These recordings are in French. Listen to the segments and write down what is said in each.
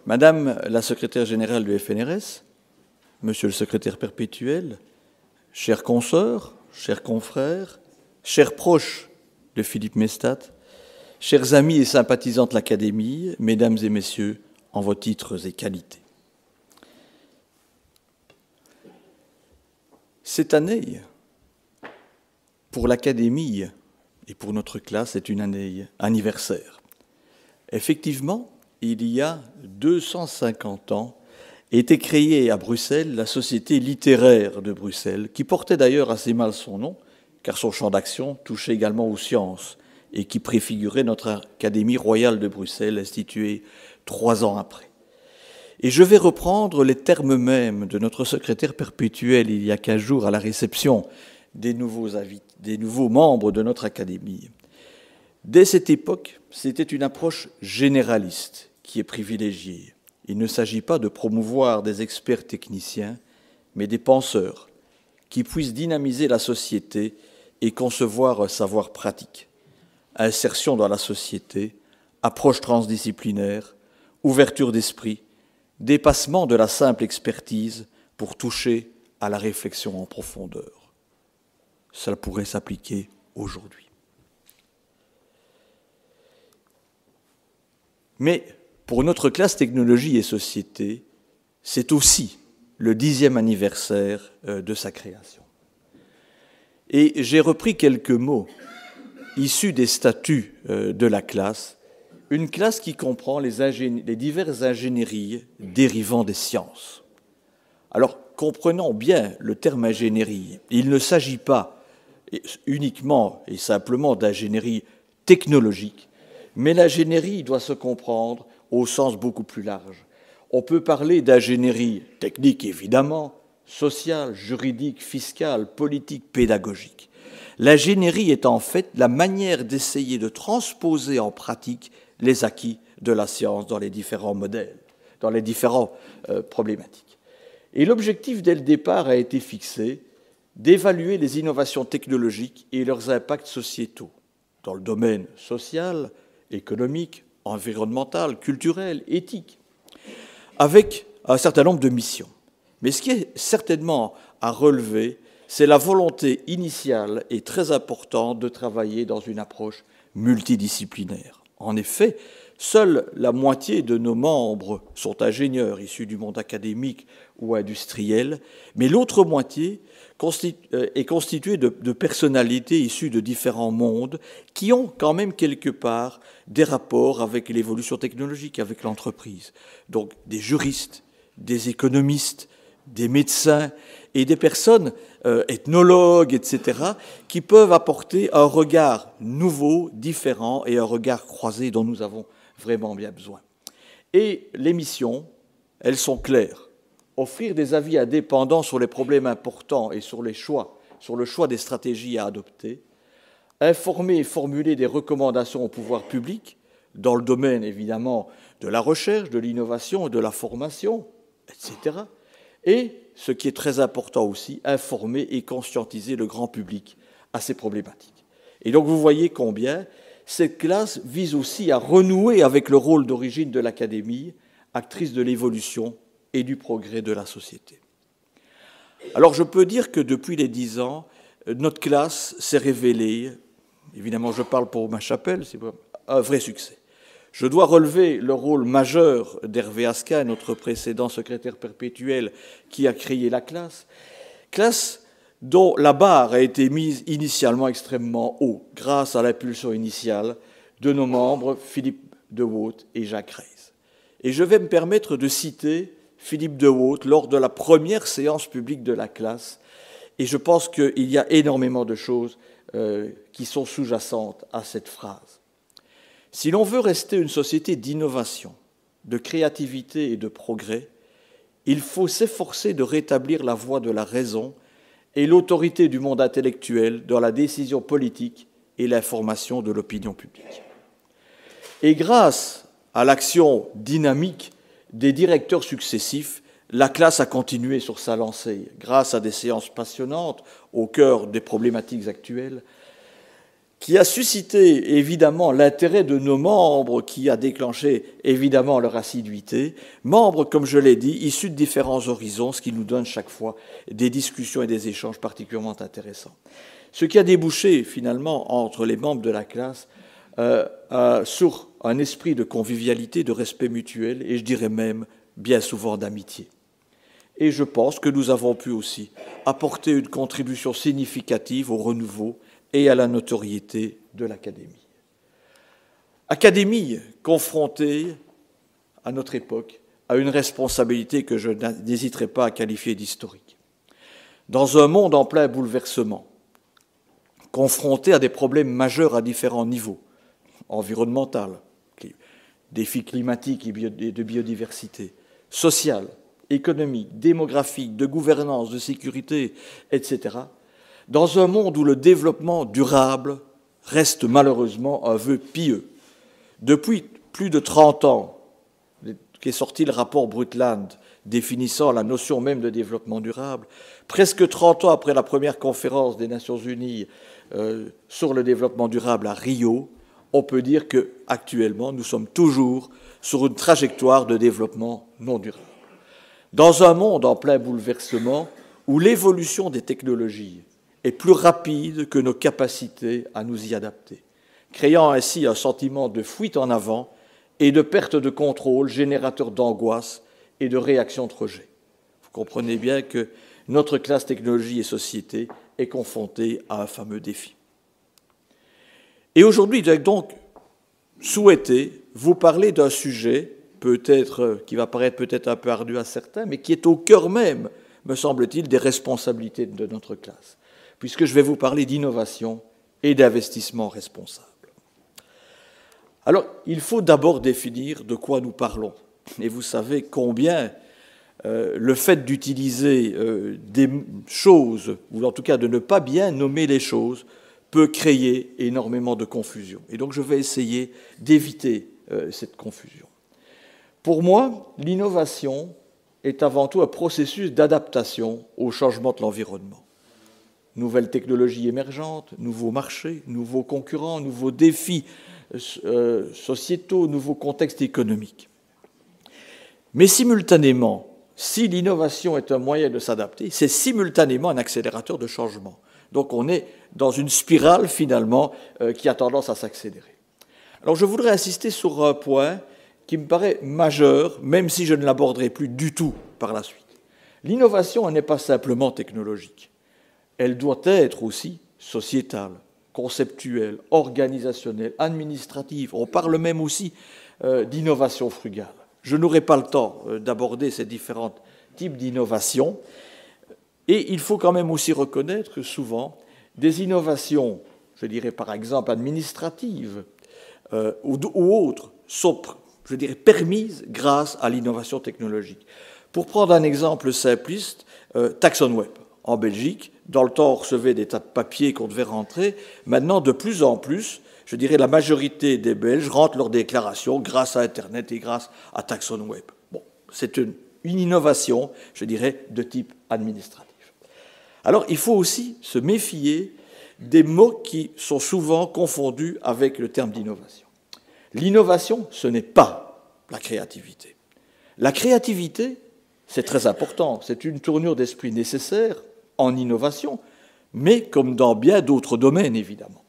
Madame la secrétaire générale du FNRS, Monsieur le secrétaire perpétuel, chers consoeurs, chers confrères, chers proches de Philippe Mestat, chers amis et sympathisants de l'Académie, mesdames et messieurs, en vos titres et qualités. Cette année, pour l'Académie et pour notre classe, est une année anniversaire. Effectivement, il y a 250 ans, était créée à Bruxelles la Société littéraire de Bruxelles, qui portait d'ailleurs assez mal son nom, car son champ d'action touchait également aux sciences, et qui préfigurait notre Académie royale de Bruxelles, instituée 3 ans après. Et je vais reprendre les termes mêmes de notre secrétaire perpétuel il y a 15 jours à la réception des nouveaux membres de notre Académie. Dès cette époque, c'était une approche généraliste qui est privilégiée. Il ne s'agit pas de promouvoir des experts techniciens, mais des penseurs qui puissent dynamiser la société et concevoir un savoir pratique. Insertion dans la société, approche transdisciplinaire, ouverture d'esprit, dépassement de la simple expertise pour toucher à la réflexion en profondeur. Cela pourrait s'appliquer aujourd'hui. Mais pour notre classe Technologie et Société, c'est aussi le 10e anniversaire de sa création. Et j'ai repris quelques mots issus des statuts de la classe, une classe qui comprend les diverses ingénieries dérivant des sciences. Alors, comprenons bien le terme ingénierie. Il ne s'agit pas uniquement et simplement d'ingénierie technologique, mais l'ingénierie doit se comprendre au sens beaucoup plus large. On peut parler d'ingénierie technique, évidemment, sociale, juridique, fiscale, politique, pédagogique. L'ingénierie est en fait la manière d'essayer de transposer en pratique les acquis de la science dans les différents modèles, dans les différentes problématiques. Et l'objectif, dès le départ, a été fixé d'évaluer les innovations technologiques et leurs impacts sociétaux dans le domaine social, économique, environnemental, culturel, éthique, avec un certain nombre de missions. Mais ce qui est certainement à relever, c'est la volonté initiale et très importante de travailler dans une approche multidisciplinaire. En effet, seule la moitié de nos membres sont ingénieurs issus du monde académique ou industriel, mais l'autre moitié est constituée de personnalités issues de différents mondes qui ont quand même quelque part des rapports avec l'évolution technologique, avec l'entreprise. Donc des juristes, des économistes, des médecins et des personnes ethnologues, etc., qui peuvent apporter un regard nouveau, différent et un regard croisé dont nous avons vraiment bien besoin. Et les missions, elles sont claires. Offrir des avis indépendants sur les problèmes importants et sur le choix des stratégies à adopter, informer et formuler des recommandations au pouvoir public, dans le domaine évidemment de la recherche, de l'innovation et de la formation, etc., et, ce qui est très important aussi, informer et conscientiser le grand public à ces problématiques. Et donc vous voyez combien cette classe vise aussi à renouer avec le rôle d'origine de l'Académie, actrice de l'évolution et du progrès de la société. Alors je peux dire que depuis les 10 ans, notre classe s'est révélée, évidemment je parle pour ma chapelle, c'est un vrai succès. Je dois relever le rôle majeur d'Hervé Asquin, notre précédent secrétaire perpétuel qui a créé la classe dont la barre a été mise initialement extrêmement haut, grâce à l'impulsion initiale de nos membres Philippe de Waut et Jacques Reyes. Et je vais me permettre de citer Philippe de Waut lors de la première séance publique de la classe, et je pense qu'il y a énormément de choses qui sont sous-jacentes à cette phrase. Si l'on veut rester une société d'innovation, de créativité et de progrès, il faut s'efforcer de rétablir la voie de la raison et l'autorité du monde intellectuel dans la décision politique et l'information de l'opinion publique. Et grâce à l'action dynamique des directeurs successifs, la classe a continué sur sa lancée, grâce à des séances passionnantes au cœur des problématiques actuelles, qui a suscité évidemment l'intérêt de nos membres, qui a déclenché évidemment leur assiduité, membres, comme je l'ai dit, issus de différents horizons, ce qui nous donne chaque fois des discussions et des échanges particulièrement intéressants. Ce qui a débouché finalement entre les membres de la classe sur un esprit de convivialité, de respect mutuel, et je dirais même bien souvent d'amitié. Et je pense que nous avons pu aussi apporter une contribution significative au renouveau et à la notoriété de l'Académie. Académie confrontée, à notre époque, à une responsabilité que je n'hésiterai pas à qualifier d'historique. Dans un monde en plein bouleversement, confrontée à des problèmes majeurs à différents niveaux, environnemental, défis climatiques et de biodiversité, social, économique, démographique, de gouvernance, de sécurité, etc., dans un monde où le développement durable reste malheureusement un vœu pieux. Depuis plus de 30 ans qu'est sorti le rapport Brundtland définissant la notion même de développement durable, presque 30 ans après la première conférence des Nations Unies sur le développement durable à Rio, on peut dire qu'actuellement, nous sommes toujours sur une trajectoire de développement non durable. Dans un monde en plein bouleversement, où l'évolution des technologies est plus rapide que nos capacités à nous y adapter, créant ainsi un sentiment de fuite en avant et de perte de contrôle générateur d'angoisse et de réaction de rejet. Vous comprenez bien que notre classe technologie et société est confrontée à un fameux défi. Et aujourd'hui, j'ai donc souhaité vous parler d'un sujet qui va paraître peut-être un peu ardu à certains, mais qui est au cœur même, me semble-t-il, des responsabilités de notre classe, puisque je vais vous parler d'innovation et d'investissement responsable. Alors, il faut d'abord définir de quoi nous parlons. Et vous savez combien le fait d'utiliser des choses, ou en tout cas de ne pas bien nommer les choses, peut créer énormément de confusion. Et donc je vais essayer d'éviter cette confusion. Pour moi, l'innovation est avant tout un processus d'adaptation au changement de l'environnement. Nouvelles technologies émergentes, nouveaux marchés, nouveaux concurrents, nouveaux défis sociétaux, nouveaux contextes économiques. Mais simultanément, si l'innovation est un moyen de s'adapter, c'est simultanément un accélérateur de changement. Donc on est dans une spirale finalement qui a tendance à s'accélérer. Alors je voudrais insister sur un point qui me paraît majeur, même si je ne l'aborderai plus du tout par la suite. L'innovation n'est pas simplement technologique. Elle doit être aussi sociétale, conceptuelle, organisationnelle, administrative. On parle même aussi d'innovation frugale. Je n'aurai pas le temps d'aborder ces différents types d'innovation. Et il faut quand même aussi reconnaître que souvent, des innovations, je dirais par exemple administratives ou autres, sont, je dirais, permises grâce à l'innovation technologique. Pour prendre un exemple simpliste, TaxonWeb. En Belgique, dans le temps, on recevait des tas de papiers qu'on devait rentrer. Maintenant, de plus en plus, je dirais la majorité des Belges rentrent leurs déclarations grâce à Internet et grâce à TaxonWeb. Bon, c'est une innovation, je dirais, de type administratif. Alors, il faut aussi se méfier des mots qui sont souvent confondus avec le terme d'innovation. L'innovation, ce n'est pas la créativité. La créativité, c'est très important, c'est une tournure d'esprit nécessaire en innovation, mais comme dans bien d'autres domaines, évidemment.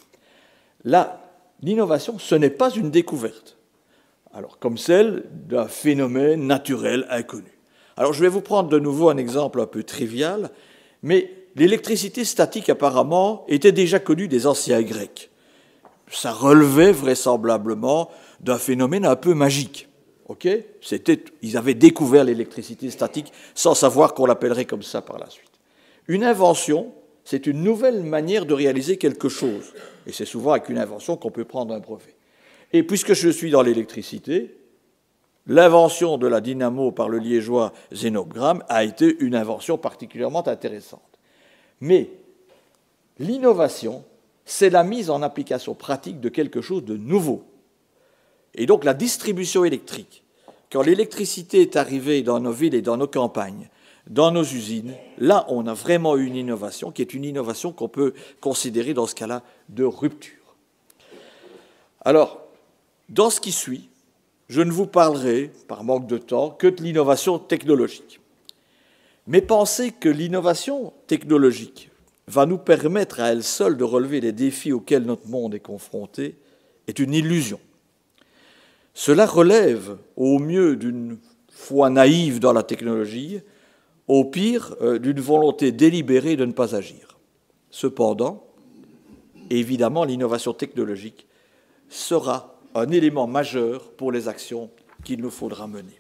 L'innovation, ce n'est pas une découverte, alors comme celle d'un phénomène naturel inconnu. Alors, je vais vous prendre de nouveau un exemple un peu trivial, mais l'électricité statique, apparemment, était déjà connue des anciens Grecs. Ça relevait vraisemblablement d'un phénomène un peu magique. Okay ? Ils avaient découvert l'électricité statique sans savoir qu'on l'appellerait comme ça par la suite. Une invention, c'est une nouvelle manière de réaliser quelque chose. Et c'est souvent avec une invention qu'on peut prendre un brevet. Et puisque je suis dans l'électricité, l'invention de la dynamo par le liégeois Zenobe Gramme a été une invention particulièrement intéressante. Mais l'innovation, c'est la mise en application pratique de quelque chose de nouveau. Et donc la distribution électrique, quand l'électricité est arrivée dans nos villes et dans nos campagnes, dans nos usines, là, on a vraiment une innovation qui est une innovation qu'on peut considérer dans ce cas-là de rupture. Alors, dans ce qui suit, je ne vous parlerai, par manque de temps, que de l'innovation technologique. Mais penser que l'innovation technologique va nous permettre à elle seule de relever les défis auxquels notre monde est confronté est une illusion. Cela relève au mieux d'une foi naïve dans la technologie, au pire d'une volonté délibérée de ne pas agir. Cependant, évidemment, l'innovation technologique sera un élément majeur pour les actions qu'il nous faudra mener.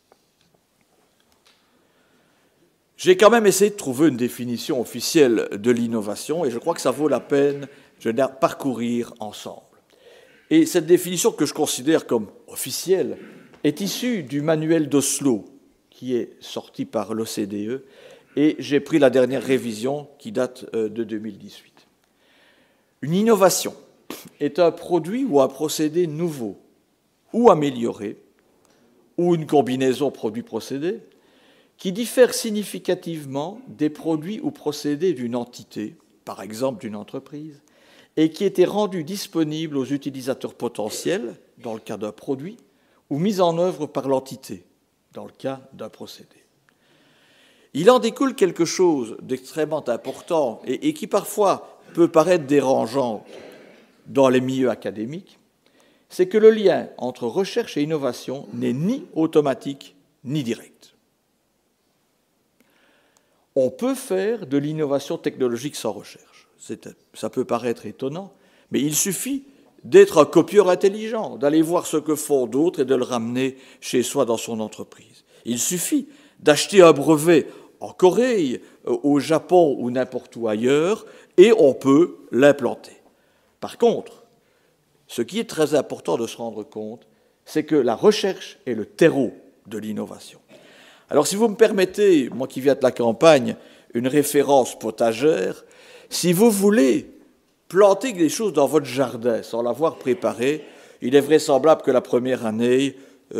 J'ai quand même essayé de trouver une définition officielle de l'innovation et je crois que ça vaut la peine de la parcourir ensemble. Et cette définition que je considère comme officielle est issue du manuel d'Oslo qui est sorti par l'OCDE et j'ai pris la dernière révision qui date de 2018. Une innovation est un produit ou un procédé nouveau ou amélioré ou une combinaison produit-procédé qui diffère significativement des produits ou procédés d'une entité, par exemple d'une entreprise, et qui était rendu disponible aux utilisateurs potentiels, dans le cas d'un produit, ou mis en œuvre par l'entité, dans le cas d'un procédé. Il en découle quelque chose d'extrêmement important et qui parfois peut paraître dérangeant dans les milieux académiques, c'est que le lien entre recherche et innovation n'est ni automatique ni direct. On peut faire de l'innovation technologique sans recherche. Ça peut paraître étonnant, mais il suffit d'être un copieur intelligent, d'aller voir ce que font d'autres et de le ramener chez soi dans son entreprise. Il suffit d'acheter un brevet en Corée, au Japon ou n'importe où ailleurs, et on peut l'implanter. Par contre, ce qui est très important de se rendre compte, c'est que la recherche est le terreau de l'innovation. Alors, si vous me permettez, moi qui viens de la campagne, une référence potagère, si vous voulez planter des choses dans votre jardin sans l'avoir préparé, il est vraisemblable que la première année,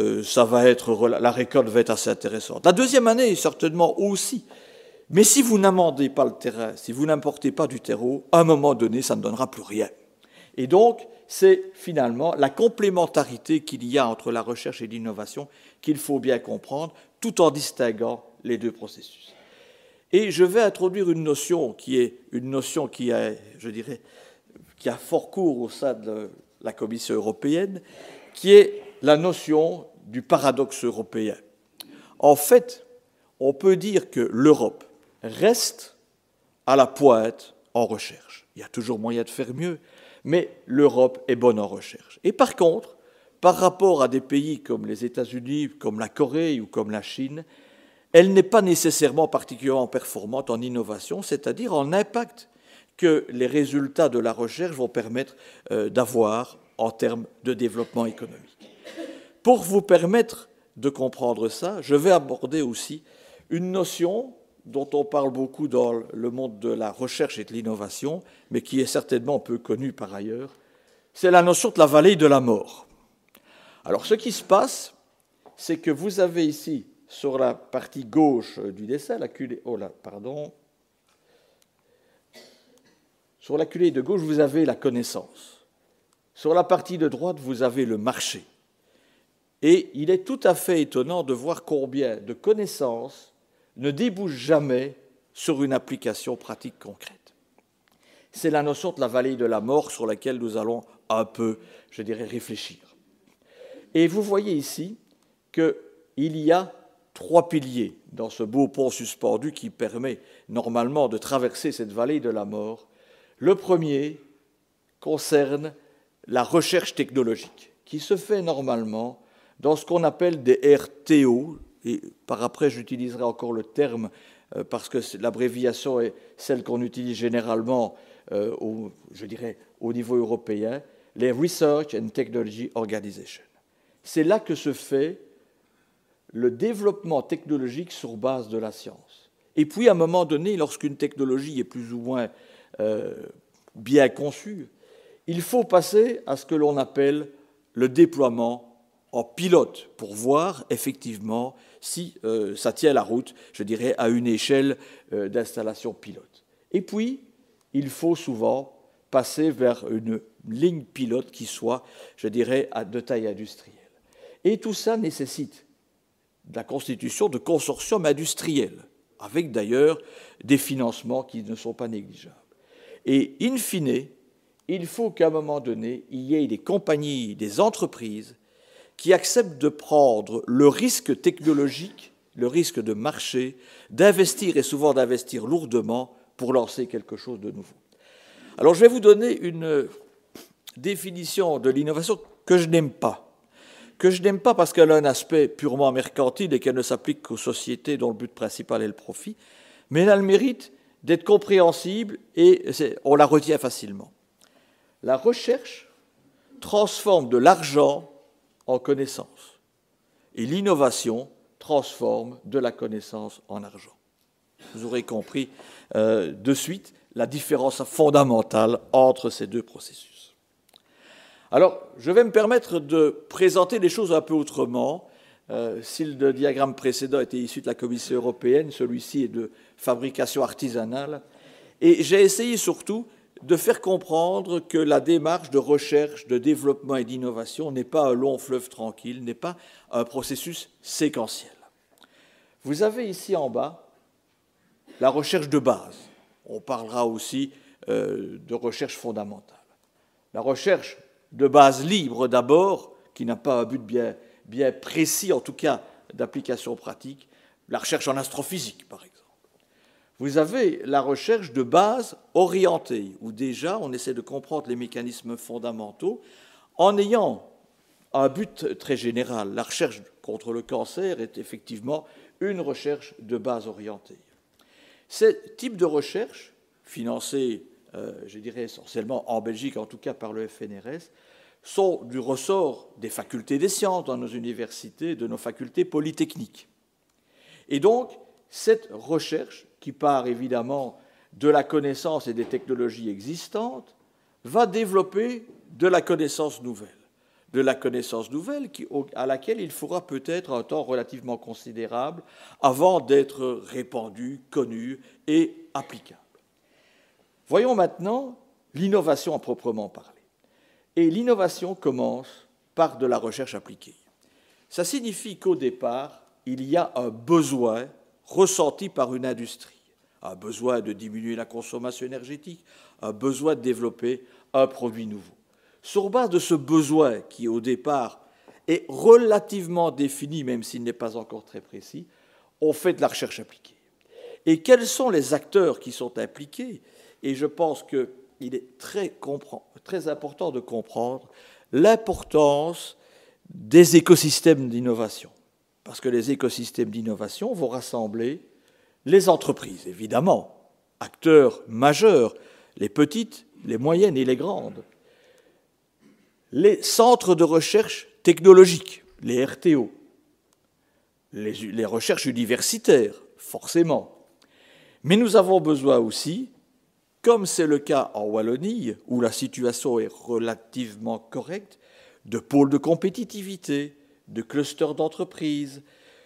la récolte va être assez intéressante. La deuxième année, certainement aussi. Mais si vous n'amendez pas le terrain, si vous n'importez pas du terreau, à un moment donné, ça ne donnera plus rien. Et donc, c'est finalement la complémentarité qu'il y a entre la recherche et l'innovation qu'il faut bien comprendre, tout en distinguant les deux processus. Et je vais introduire une notion qui a, je dirais, qui a fort cours au sein de la Commission européenne, qui est la notion du paradoxe européen. En fait, on peut dire que l'Europe reste à la pointe en recherche. Il y a toujours moyen de faire mieux, mais l'Europe est bonne en recherche. Et par contre, par rapport à des pays comme les États-Unis, comme la Corée ou comme la Chine, elle n'est pas nécessairement particulièrement performante en innovation, c'est-à-dire en impact que les résultats de la recherche vont permettre d'avoir en termes de développement économique. Pour vous permettre de comprendre ça, je vais aborder aussi une notion dont on parle beaucoup dans le monde de la recherche et de l'innovation, mais qui est certainement peu connue par ailleurs, c'est la notion de la vallée de la mort. Alors, ce qui se passe, c'est que vous avez ici, sur la partie gauche du dessin, sur la culée de gauche, vous avez la connaissance. Sur la partie de droite, vous avez le marché. Et il est tout à fait étonnant de voir combien de connaissances ne débouchent jamais sur une application pratique concrète. C'est la notion de la vallée de la mort sur laquelle nous allons un peu, je dirais, réfléchir. Et vous voyez ici qu'il y a 3 piliers dans ce beau pont suspendu qui permet normalement de traverser cette vallée de la mort. Le premier concerne la recherche technologique, qui se fait normalement dans ce qu'on appelle des RTO, et par après j'utiliserai encore le terme parce que l'abréviation est celle qu'on utilise généralement au niveau européen, les Research and Technology Organization. C'est là que se fait le développement technologique sur base de la science. Et puis, à un moment donné, lorsqu'une technologie est plus ou moins bien conçue, il faut passer à ce que l'on appelle le déploiement en pilote pour voir effectivement si ça tient la route, je dirais, à une échelle d'installation pilote. Et puis, il faut souvent passer vers une ligne pilote qui soit, je dirais, de taille industrielle. Et tout ça nécessite la constitution de consortiums industriels, avec d'ailleurs des financements qui ne sont pas négligeables. Et in fine, il faut qu'à un moment donné, il y ait des compagnies, des entreprises qui acceptent de prendre le risque technologique, le risque de marché, d'investir et souvent d'investir lourdement pour lancer quelque chose de nouveau. Alors je vais vous donner une définition de l'innovation que je n'aime pas. Que je n'aime pas parce qu'elle a un aspect purement mercantile et qu'elle ne s'applique qu'aux sociétés dont le but principal est le profit, mais elle a le mérite d'être compréhensible et on la retient facilement. La recherche transforme de l'argent en connaissance et l'innovation transforme de la connaissance en argent. Vous aurez compris de suite la différence fondamentale entre ces deux processus. Alors, je vais me permettre de présenter les choses un peu autrement. Si le diagramme précédent était issu de la Commission européenne, celui-ci est de fabrication artisanale. Et j'ai essayé surtout de faire comprendre que la démarche de recherche, de développement et d'innovation n'est pas un long fleuve tranquille, n'est pas un processus séquentiel. Vous avez ici en bas la recherche de base. On parlera aussi de recherche fondamentale. La recherche de base libre d'abord, qui n'a pas un but bien précis, en tout cas d'application pratique, la recherche en astrophysique, par exemple. Vous avez la recherche de base orientée, où déjà on essaie de comprendre les mécanismes fondamentaux en ayant un but très général. La recherche contre le cancer est effectivement une recherche de base orientée. Ce type de recherche, financée, je dirais essentiellement en Belgique, en tout cas par le FNRS, sont du ressort des facultés des sciences dans nos universités, de nos facultés polytechniques. Et donc, cette recherche, qui part évidemment de la connaissance et des technologies existantes, va développer de la connaissance nouvelle. De la connaissance nouvelle à laquelle il faudra peut-être un temps relativement considérable avant d'être répandue, connue et applicable. Voyons maintenant l'innovation à proprement parler. Et l'innovation commence par de la recherche appliquée. Ça signifie qu'au départ, il y a un besoin ressenti par une industrie, un besoin de diminuer la consommation énergétique, un besoin de développer un produit nouveau. Sur base de ce besoin qui, au départ, est relativement défini, même s'il n'est pas encore très précis, on fait de la recherche appliquée. Et quels sont les acteurs qui sont impliqués? Et je pense qu'il est très important de comprendre l'importance des écosystèmes d'innovation. Parce que les écosystèmes d'innovation vont rassembler les entreprises, évidemment, acteurs majeurs, les petites, les moyennes et les grandes, les centres de recherche technologique, les RTO, les recherches universitaires, forcément. Mais nous avons besoin aussi, comme c'est le cas en Wallonie, où la situation est relativement correcte, de pôles de compétitivité, de clusters d'entreprises,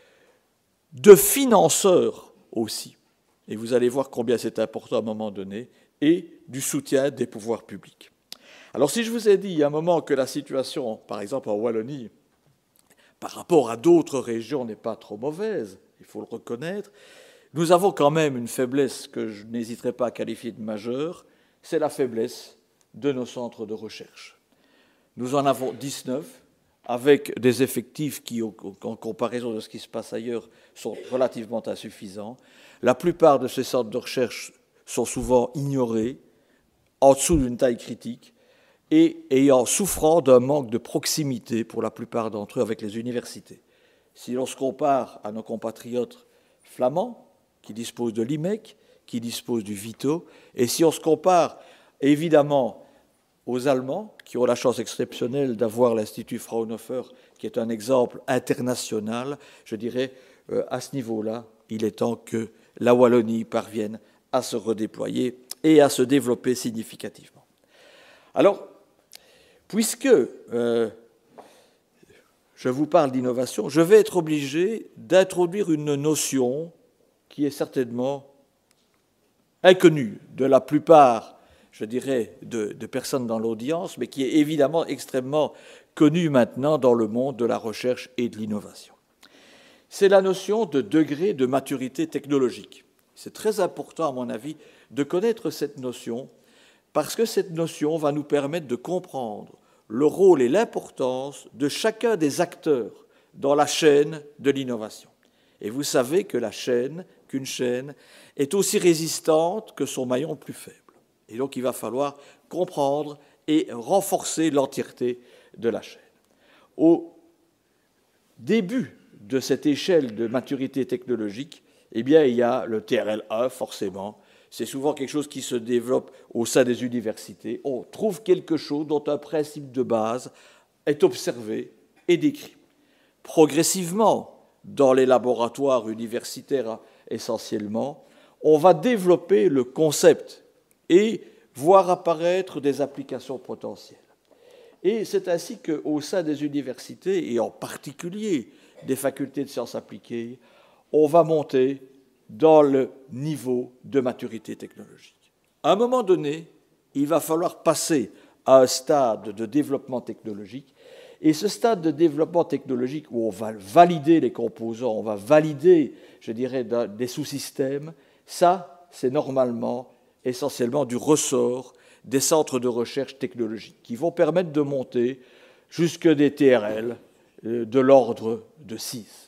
de financeurs aussi. Et vous allez voir combien c'est important à un moment donné, et du soutien des pouvoirs publics. Alors si je vous ai dit il y a un moment que la situation, par exemple en Wallonie, par rapport à d'autres régions n'est pas trop mauvaise, il faut le reconnaître, nous avons quand même une faiblesse que je n'hésiterai pas à qualifier de majeure, c'est la faiblesse de nos centres de recherche. Nous en avons 19, avec des effectifs qui, en comparaison de ce qui se passe ailleurs, sont relativement insuffisants. La plupart de ces centres de recherche sont souvent ignorés, en dessous d'une taille critique, et souffrant d'un manque de proximité pour la plupart d'entre eux avec les universités. Si l'on se compare à nos compatriotes flamands, qui disposent de l'IMEC, qui disposent du VITO, et si on se compare évidemment aux Allemands, qui ont la chance exceptionnelle d'avoir l'Institut Fraunhofer, qui est un exemple international, je dirais, à ce niveau-là, il est temps que la Wallonie parvienne à se redéployer et à se développer significativement. Alors, puisque je je vous parle d'innovation, je vais être obligé d'introduire une notion qui est certainement inconnue de la plupart, je dirais, de personnes dans l'audience, mais qui est évidemment extrêmement connue maintenant dans le monde de la recherche et de l'innovation. C'est la notion de degré de maturité technologique. C'est très important, à mon avis, de connaître cette notion, parce que cette notion va nous permettre de comprendre le rôle et l'importance de chacun des acteurs dans la chaîne de l'innovation. Et vous savez que qu'une chaîne est aussi résistante que son maillon le plus faible. Et donc il va falloir comprendre et renforcer l'entièreté de la chaîne. Au début de cette échelle de maturité technologique, eh bien, il y a le TRL1, forcément. C'est souvent quelque chose qui se développe au sein des universités. On trouve quelque chose dont un principe de base est observé et décrit. Progressivement, dans les laboratoires universitaires essentiellement, on va développer le concept et voir apparaître des applications potentielles. Et c'est ainsi qu'au sein des universités, et en particulier des facultés de sciences appliquées, on va monter dans le niveau de maturité technologique. À un moment donné, il va falloir passer à un stade de développement technologique. Et ce stade de développement technologique où on va valider les composants, on va valider, je dirais, des sous-systèmes, ça, c'est normalement, essentiellement, du ressort des centres de recherche technologique qui vont permettre de monter jusque des TRL de l'ordre de 6.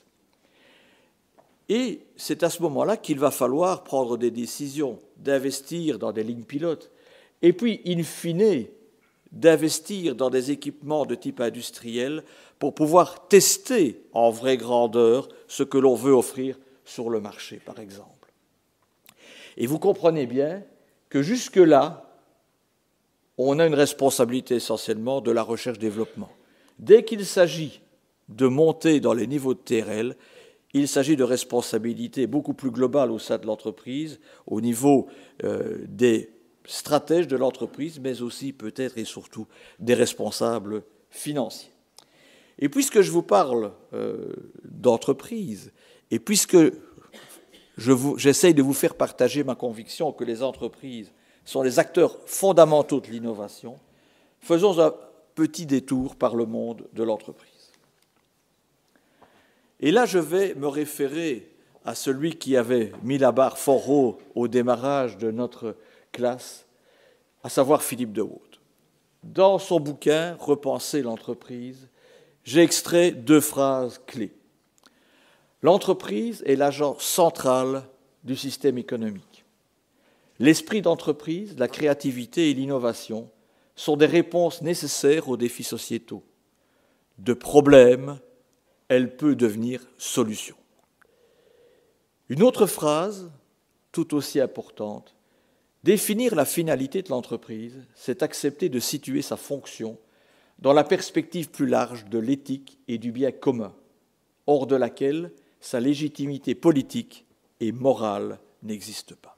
Et c'est à ce moment-là qu'il va falloir prendre des décisions, d'investir dans des lignes pilotes, et puis, in fine, d'investir dans des équipements de type industriel pour pouvoir tester en vraie grandeur ce que l'on veut offrir sur le marché, par exemple. Et vous comprenez bien que jusque-là, on a une responsabilité essentiellement de la recherche-développement. Dès qu'il s'agit de monter dans les niveaux de TRL, il s'agit de responsabilités beaucoup plus globales au sein de l'entreprise, au niveau des stratèges de l'entreprise, mais aussi peut-être et surtout des responsables financiers. Et puisque je vous parle d'entreprise, et puisque j'essaye de vous faire partager ma conviction que les entreprises sont les acteurs fondamentaux de l'innovation, faisons un petit détour par le monde de l'entreprise. Et là, je vais me référer à celui qui avait mis la barre fort haut au démarrage de notre classe, à savoir Philippe de Watt. Dans son bouquin « Repenser l'entreprise », j'ai extrait 2 phrases clés. L'entreprise est l'agent central du système économique. L'esprit d'entreprise, la créativité et l'innovation sont des réponses nécessaires aux défis sociétaux. De problèmes, elle peut devenir solution. Une autre phrase, tout aussi importante, définir la finalité de l'entreprise, c'est accepter de situer sa fonction dans la perspective plus large de l'éthique et du bien commun, hors de laquelle sa légitimité politique et morale n'existe pas.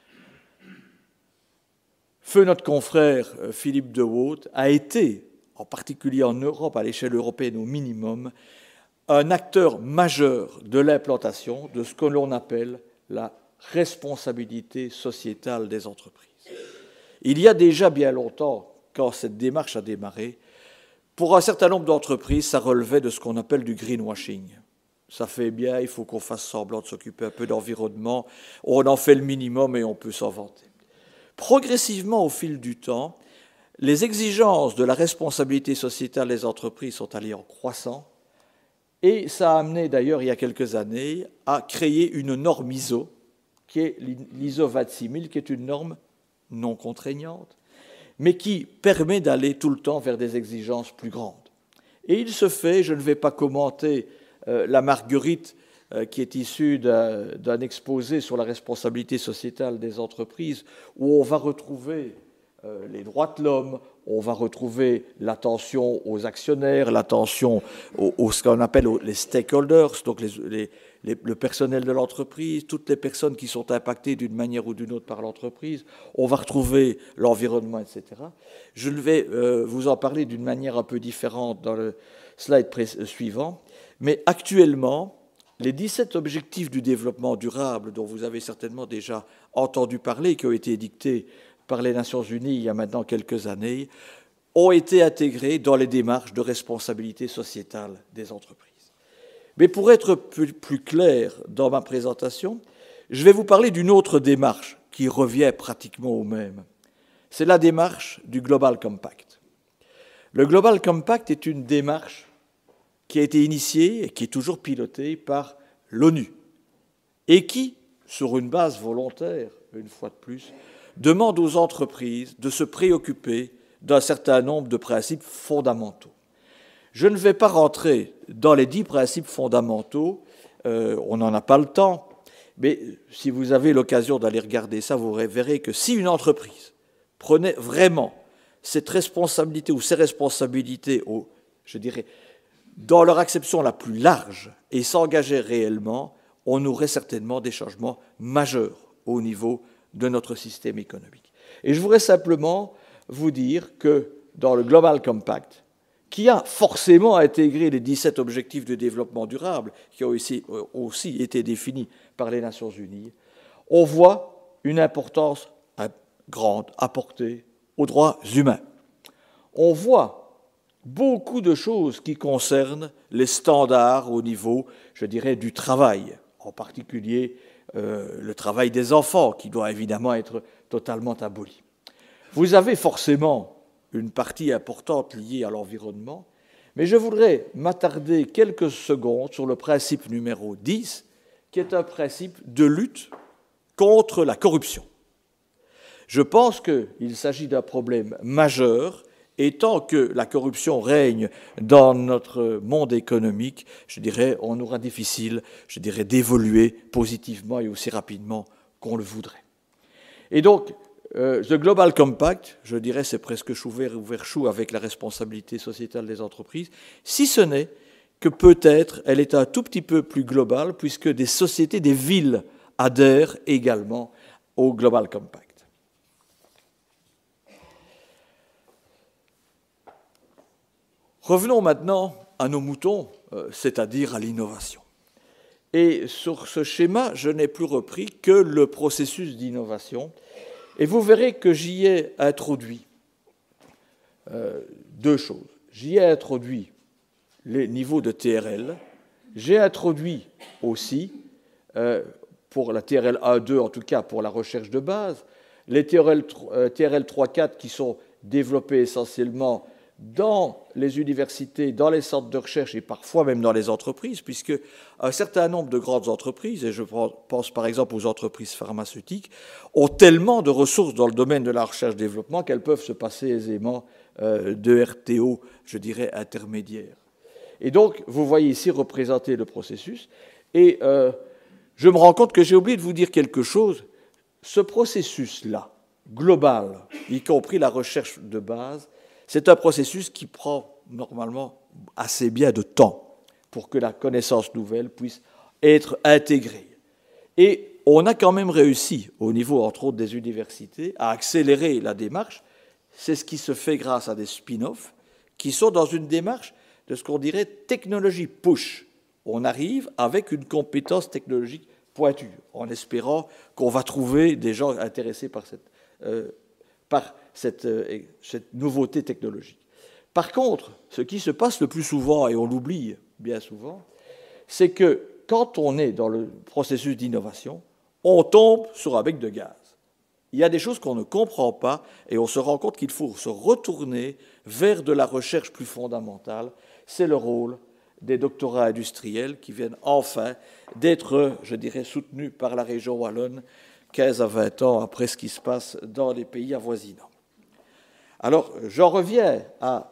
Feu notre confrère Philippe de Watt a été, en particulier en Europe, à l'échelle européenne au minimum, un acteur majeur de l'implantation de ce que l'on appelle la responsabilité sociétale des entreprises. Il y a déjà bien longtemps, quand cette démarche a démarré, pour un certain nombre d'entreprises, ça relevait de ce qu'on appelle du greenwashing. Ça fait bien, il faut qu'on fasse semblant de s'occuper un peu d'environnement, on en fait le minimum et on peut s'en vanter. Progressivement, au fil du temps, les exigences de la responsabilité sociétale des entreprises sont allées en croissant, et ça a amené d'ailleurs, il y a quelques années, à créer une norme ISO, qui est l'ISO 26000, qui est une norme non contraignante, mais qui permet d'aller tout le temps vers des exigences plus grandes. Et il se fait, je ne vais pas commenter la marguerite qui est issue d'un exposé sur la responsabilité sociétale des entreprises, où on va retrouver les droits de l'homme, on va retrouver l'attention aux actionnaires, l'attention aux ce qu'on appelle les stakeholders, donc le personnel de l'entreprise, toutes les personnes qui sont impactées d'une manière ou d'une autre par l'entreprise. On va retrouver l'environnement, etc. Je vais vous en parler d'une manière un peu différente slide suivant. Mais actuellement, les 17 objectifs du développement durable, dont vous avez certainement déjà entendu parler, qui ont été édictés par les Nations Unies il y a maintenant quelques années, ont été intégrés dans les démarches de responsabilité sociétale des entreprises. Mais pour être plus clair dans ma présentation, je vais vous parler d'une autre démarche qui revient pratiquement au même. C'est la démarche du Global Compact. Le Global Compact est une démarche qui a été initiée et qui est toujours pilotée par l'ONU et qui, sur une base volontaire, une fois de plus, demande aux entreprises de se préoccuper d'un certain nombre de principes fondamentaux. Je ne vais pas rentrer dans les 10 principes fondamentaux, on n'en a pas le temps, mais si vous avez l'occasion d'aller regarder ça, vous verrez que si une entreprise prenait vraiment cette responsabilité ou ces responsabilités, je dirais, dans leur acception la plus large et s'engageait réellement, on aurait certainement des changements majeurs au niveau de notre système économique. Et je voudrais simplement vous dire que dans le Global Compact, qui a forcément intégré les 17 objectifs de développement durable, qui ont aussi été définis par les Nations Unies, on voit une importance grande apportée aux droits humains. On voit beaucoup de choses qui concernent les standards au niveau, je dirais, du travail, en particulier le travail des enfants, qui doit évidemment être totalement aboli. Vous avez forcément une partie importante liée à l'environnement, mais je voudrais m'attarder quelques secondes sur le principe numéro 10, qui est un principe de lutte contre la corruption. Je pense qu'il s'agit d'un problème majeur, et tant que la corruption règne dans notre monde économique, je dirais, on aura difficile, je dirais, d'évoluer positivement et aussi rapidement qu'on le voudrait. Et donc, The Global Compact, je dirais, c'est presque chou vert ouvert chou avec la responsabilité sociétale des entreprises, si ce n'est que peut-être elle est un tout petit peu plus globale, puisque des sociétés, des villes adhèrent également au Global Compact. Revenons maintenant à nos moutons, c'est-à-dire à l'innovation. Et sur ce schéma, je n'ai plus repris que le processus d'innovation. Et vous verrez que j'y ai introduit deux choses. J'y ai introduit les niveaux de TRL. J'ai introduit aussi, pour la TRL 1-2, en tout cas pour la recherche de base, les TRL 3-4 qui sont développés essentiellement dans les universités, dans les centres de recherche et parfois même dans les entreprises, puisque un certain nombre de grandes entreprises, et je pense par exemple aux entreprises pharmaceutiques, ont tellement de ressources dans le domaine de la recherche-développement qu'elles peuvent se passer aisément de RTO, je dirais, intermédiaires. Et donc, vous voyez ici représenter le processus, et je me rends compte que j'ai oublié de vous dire quelque chose. Ce processus-là, global, y compris la recherche de base, c'est un processus qui prend normalement assez bien de temps pour que la connaissance nouvelle puisse être intégrée. Et on a quand même réussi, au niveau, entre autres, des universités, à accélérer la démarche. C'est ce qui se fait grâce à des spin-offs qui sont dans une démarche de ce qu'on dirait technologie push. On arrive avec une compétence technologique pointue, en espérant qu'on va trouver des gens intéressés par cette nouveauté technologique. Par contre, ce qui se passe le plus souvent, et on l'oublie bien souvent, c'est que quand on est dans le processus d'innovation, on tombe sur un bec de gaz. Il y a des choses qu'on ne comprend pas et on se rend compte qu'il faut se retourner vers de la recherche plus fondamentale. C'est le rôle des doctorats industriels qui viennent enfin d'être, je dirais, soutenus par la région wallonne 15 à 20 ans après ce qui se passe dans les pays avoisinants. Alors, j'en reviens à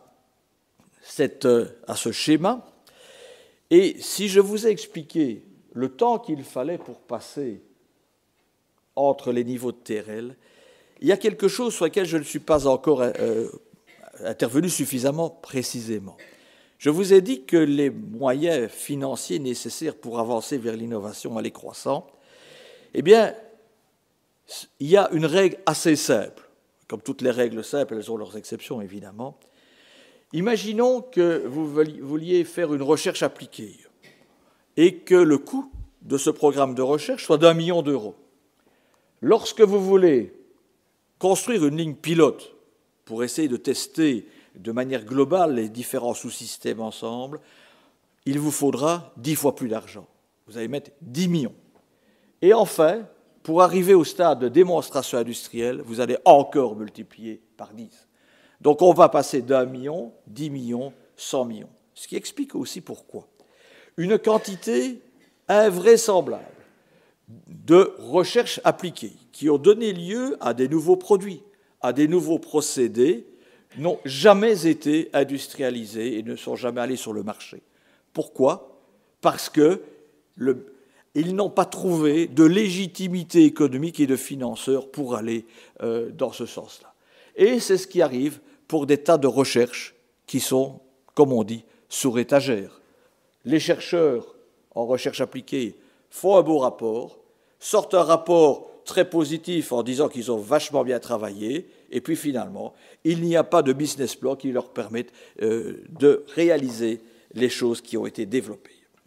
ce schéma, et si je vous ai expliqué le temps qu'il fallait pour passer entre les niveaux de TRL, il y a quelque chose sur lequel je ne suis pas encore intervenu suffisamment précisément. Je vous ai dit que les moyens financiers nécessaires pour avancer vers l'innovation allaient croissant. Eh bien, il y a une règle assez simple. Comme toutes les règles simples, elles ont leurs exceptions, évidemment. Imaginons que vous vouliez faire une recherche appliquée et que le coût de ce programme de recherche soit d'1 million d'euros. Lorsque vous voulez construire une ligne pilote pour essayer de tester de manière globale les différents sous-systèmes ensemble, il vous faudra 10 fois plus d'argent. Vous allez mettre 10 millions. Et enfin, pour arriver au stade de démonstration industrielle, vous allez encore multiplier par 10. Donc on va passer d'1 million, 10 millions, 100 millions. Ce qui explique aussi pourquoi. Une quantité invraisemblable de recherches appliquées qui ont donné lieu à des nouveaux produits, à des nouveaux procédés, n'ont jamais été industrialisés et ne sont jamais allés sur le marché. Pourquoi? Parce qu'ils n'ont pas trouvé de légitimité économique et de financeurs pour aller dans ce sens-là. Et c'est ce qui arrive pour des tas de recherches qui sont, comme on dit, sur étagère. Les chercheurs en recherche appliquée font un beau rapport, sortent un rapport très positif en disant qu'ils ont vachement bien travaillé, et puis finalement, il n'y a pas de business plan qui leur permette de réaliser les choses qui ont été développées.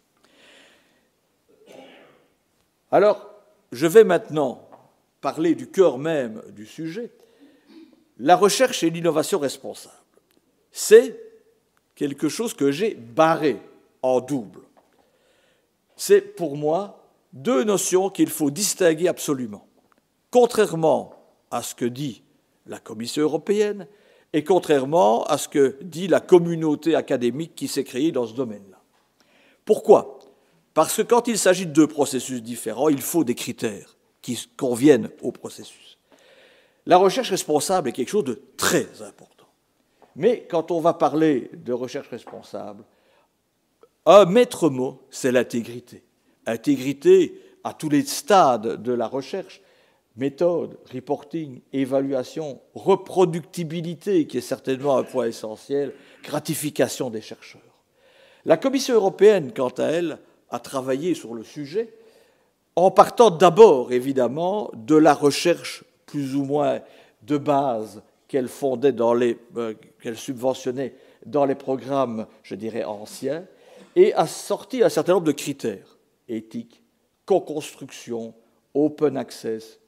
Alors, je vais maintenant parler du cœur même du sujet. La recherche et l'innovation responsable, c'est quelque chose que j'ai barré en double. C'est pour moi deux notions qu'il faut distinguer absolument. Contrairement à ce que dit la Commission européenne et contrairement à ce que dit la communauté académique qui s'est créée dans ce domaine-là. Pourquoi? Parce que quand il s'agit de deux processus différents, il faut des critères qui conviennent au processus. La recherche responsable est quelque chose de très important. Mais quand on va parler de recherche responsable, un maître mot, c'est l'intégrité. Intégrité à tous les stades de la recherche, méthode, reporting, évaluation, reproductibilité, qui est certainement un point essentiel, gratification des chercheurs. La Commission européenne, quant à elle, a travaillé sur le sujet en partant d'abord, évidemment, de la recherche plus ou moins de base qu'elle fondait qu'elle subventionnait dans les programmes, je dirais, anciens, et a sorti un certain nombre de critères éthiques, co-construction, open access,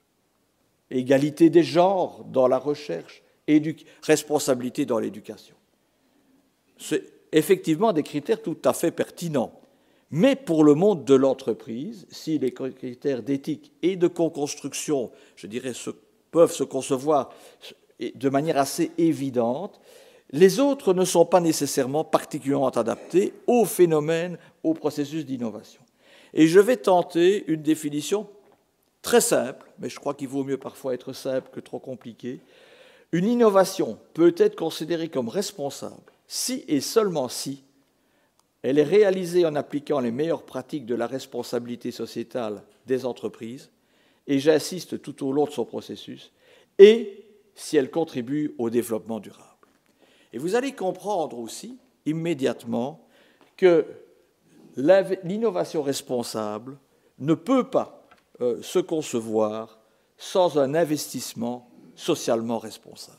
égalité des genres dans la recherche, responsabilité dans l'éducation. C'est effectivement des critères tout à fait pertinents. Mais pour le monde de l'entreprise, si les critères d'éthique et de co-construction, je dirais, peuvent se concevoir de manière assez évidente, les autres ne sont pas nécessairement particulièrement adaptés au phénomène, au processus d'innovation. Et je vais tenter une définition très simple, mais je crois qu'il vaut mieux parfois être simple que trop compliqué. Une innovation peut être considérée comme responsable si et seulement si elle est réalisée en appliquant les meilleures pratiques de la responsabilité sociétale des entreprises, et j'insiste tout au long de son processus, et si elle contribue au développement durable. Et vous allez comprendre aussi immédiatement que l'innovation responsable ne peut pas se concevoir sans un investissement socialement responsable.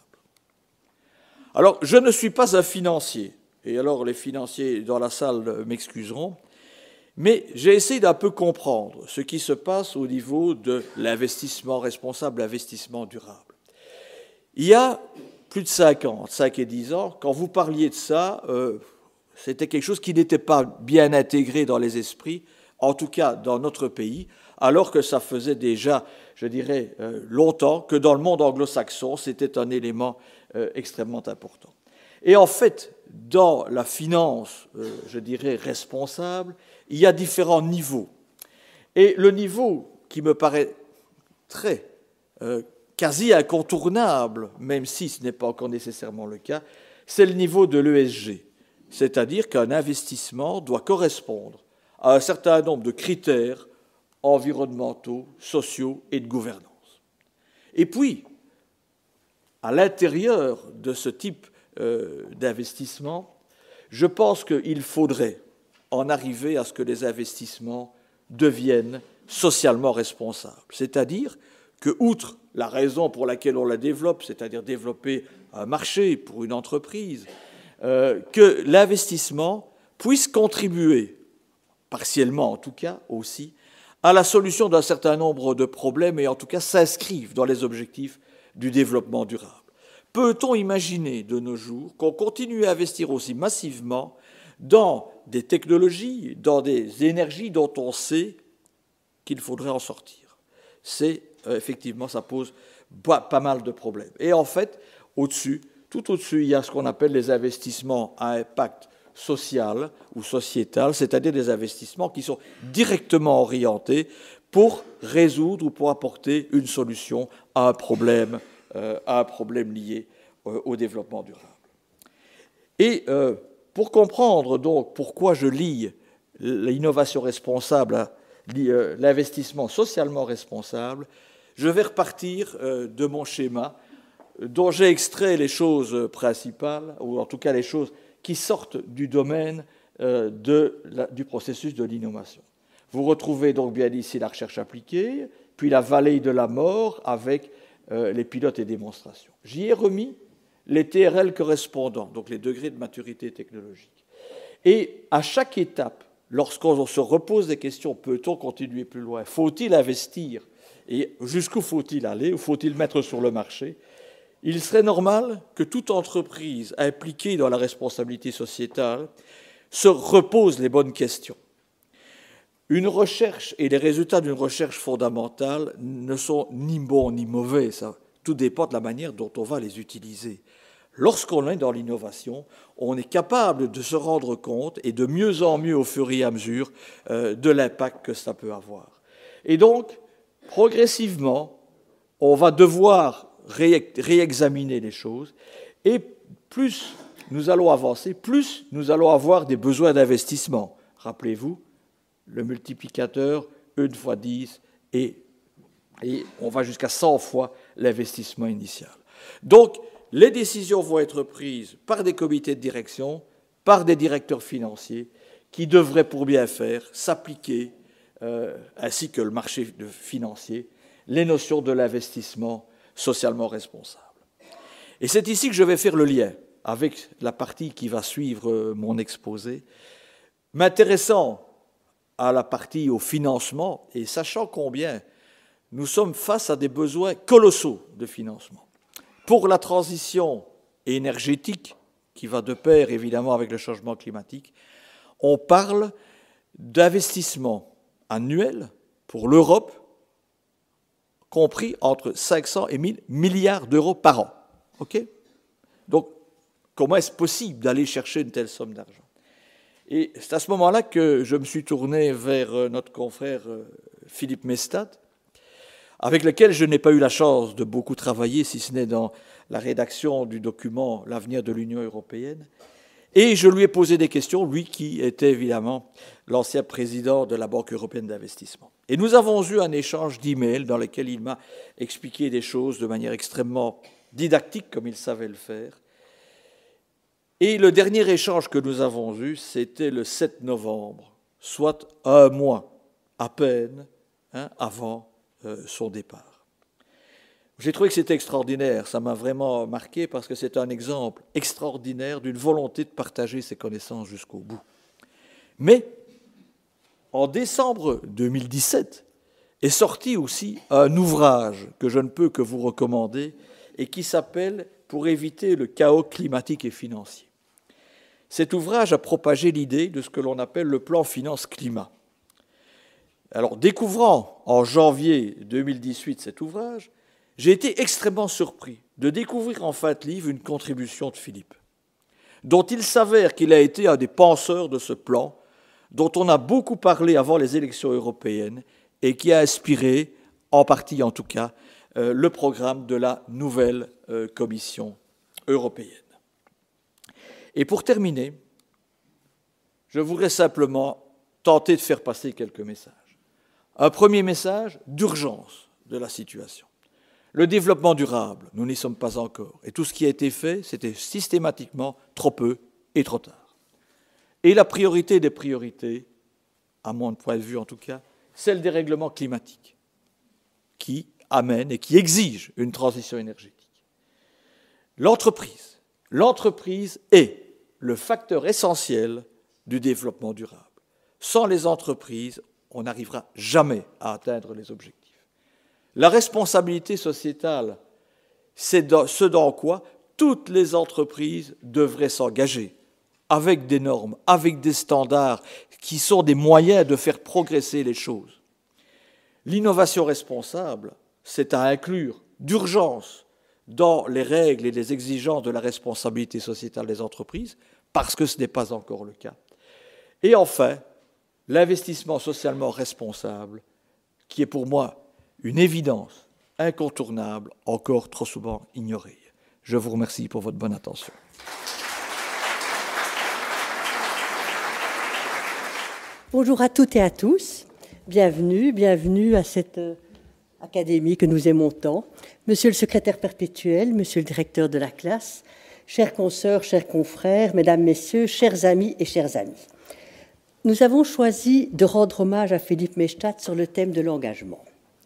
Alors, je ne suis pas un financier, et alors les financiers dans la salle m'excuseront, mais j'ai essayé d'un peu comprendre ce qui se passe au niveau de l'investissement responsable, l'investissement durable. Il y a plus de 5 ans, 5 et 10 ans, quand vous parliez de ça, c'était quelque chose qui n'était pas bien intégré dans les esprits, en tout cas dans notre pays, alors que ça faisait déjà, je dirais, longtemps que dans le monde anglo-saxon, c'était un élément extrêmement important. Et en fait, dans la finance, je dirais, responsable, il y a différents niveaux. Et le niveau qui me paraît très quasi incontournable, même si ce n'est pas encore nécessairement le cas, c'est le niveau de l'ESG. C'est-à-dire qu'un investissement doit correspondre à un certain nombre de critères environnementaux, sociaux et de gouvernance. Et puis, à l'intérieur de ce type d'investissement, je pense qu'il faudrait en arriver à ce que les investissements deviennent socialement responsables. C'est-à-dire que, outre la raison pour laquelle on la développe, c'est-à-dire développer un marché pour une entreprise, que l'investissement puisse contribuer, partiellement en tout cas aussi, à la solution d'un certain nombre de problèmes et en tout cas s'inscrivent dans les objectifs du développement durable. Peut-on imaginer de nos jours qu'on continue à investir aussi massivement dans des technologies, dans des énergies dont on sait qu'il faudrait en sortir? C'est effectivement, ça pose pas mal de problèmes. Et en fait, tout au-dessus, il y a ce qu'on appelle les investissements à impact social ou sociétal, c'est-à-dire des investissements qui sont directement orientés pour résoudre ou pour apporter une solution à un problème lié au développement durable. Et pour comprendre donc pourquoi je lie l'innovation responsable, l'investissement socialement responsable, je vais repartir de mon schéma dont j'ai extrait les choses principales, ou en tout cas les choses qui sortent du domaine du processus de l'innovation. Vous retrouvez donc bien ici la recherche appliquée, puis la vallée de la mort avec les pilotes et démonstrations. J'y ai remis les TRL correspondants, donc les degrés de maturité technologique. Et à chaque étape, lorsqu'on se repose des questions, peut-on continuer plus loin? Faut-il investir? Et jusqu'où faut-il aller? Ou faut-il mettre sur le marché? Il serait normal que toute entreprise impliquée dans la responsabilité sociétale se repose les bonnes questions. Une recherche et les résultats d'une recherche fondamentale ne sont ni bons ni mauvais. Tout dépend de la manière dont on va les utiliser. Lorsqu'on est dans l'innovation, on est capable de se rendre compte, et de mieux en mieux au fur et à mesure, de l'impact que ça peut avoir. Et donc, progressivement, on va devoir réexaminer les choses, et plus nous allons avancer, plus nous allons avoir des besoins d'investissement. Rappelez-vous, le multiplicateur, 1 fois 10, et on va jusqu'à 100 fois l'investissement initial. Donc, les décisions vont être prises par des comités de direction, par des directeurs financiers, qui devraient, pour bien faire, s'appliquer, ainsi que le marché financier, les notions de l'investissement socialement responsable. Et c'est ici que je vais faire le lien avec la partie qui va suivre mon exposé, m'intéressant à la partie au financement et sachant combien nous sommes face à des besoins colossaux de financement. Pour la transition énergétique, qui va de pair évidemment avec le changement climatique, on parle d'investissements annuels pour l'Europe, compris entre 500 et 1000 milliards d'euros par an. Okay? Donc, comment est-ce possible d'aller chercher une telle somme d'argent? Et c'est à ce moment-là que je me suis tourné vers notre confrère Philippe Mestat, avec lequel je n'ai pas eu la chance de beaucoup travailler, si ce n'est dans la rédaction du document « L'avenir de l'Union européenne ». Et je lui ai posé des questions, lui qui était évidemment l'ancien président de la Banque européenne d'investissement. Et nous avons eu un échange d'emails dans lequel il m'a expliqué des choses de manière extrêmement didactique, comme il savait le faire. Et le dernier échange que nous avons eu, c'était le 7 novembre, soit un mois à peine avant son départ. J'ai trouvé que c'était extraordinaire, ça m'a vraiment marqué parce que c'est un exemple extraordinaire d'une volonté de partager ses connaissances jusqu'au bout. Mais en décembre 2017 est sorti aussi un ouvrage que je ne peux que vous recommander et qui s'appelle « Pour éviter le chaos climatique et financier ». Cet ouvrage a propagé l'idée de ce que l'on appelle le plan finance-climat. Alors, découvrant en janvier 2018 cet ouvrage, j'ai été extrêmement surpris de découvrir en fin de livre une contribution de Philippe, dont il s'avère qu'il a été un des penseurs de ce plan, dont on a beaucoup parlé avant les élections européennes et qui a inspiré, en partie en tout cas, le programme de la nouvelle Commission européenne. Et pour terminer, je voudrais simplement tenter de faire passer quelques messages. Un premier message d'urgence de la situation. Le développement durable, nous n'y sommes pas encore. Et tout ce qui a été fait, c'était systématiquement trop peu et trop tard. Et la priorité des priorités, à mon point de vue en tout cas, celle des règlements climatiques, qui amènent et qui exigent une transition énergétique. L'entreprise est le facteur essentiel du développement durable. Sans les entreprises, on n'arrivera jamais à atteindre les objectifs. La responsabilité sociétale, c'est ce dans quoi toutes les entreprises devraient s'engager, avec des normes, avec des standards qui sont des moyens de faire progresser les choses. L'innovation responsable, c'est à inclure d'urgence dans les règles et les exigences de la responsabilité sociétale des entreprises, parce que ce n'est pas encore le cas. Et enfin, l'investissement socialement responsable, qui est pour moi une évidence incontournable, encore trop souvent ignorée. Je vous remercie pour votre bonne attention. Bonjour à toutes et à tous. Bienvenue à cette académie que nous aimons tant. Monsieur le secrétaire perpétuel, monsieur le directeur de la classe, chères consoeurs, chers confrères, mesdames, messieurs, chers amis et chères amies. Nous avons choisi de rendre hommage à Philippe Maystadt sur le thème de l'engagement.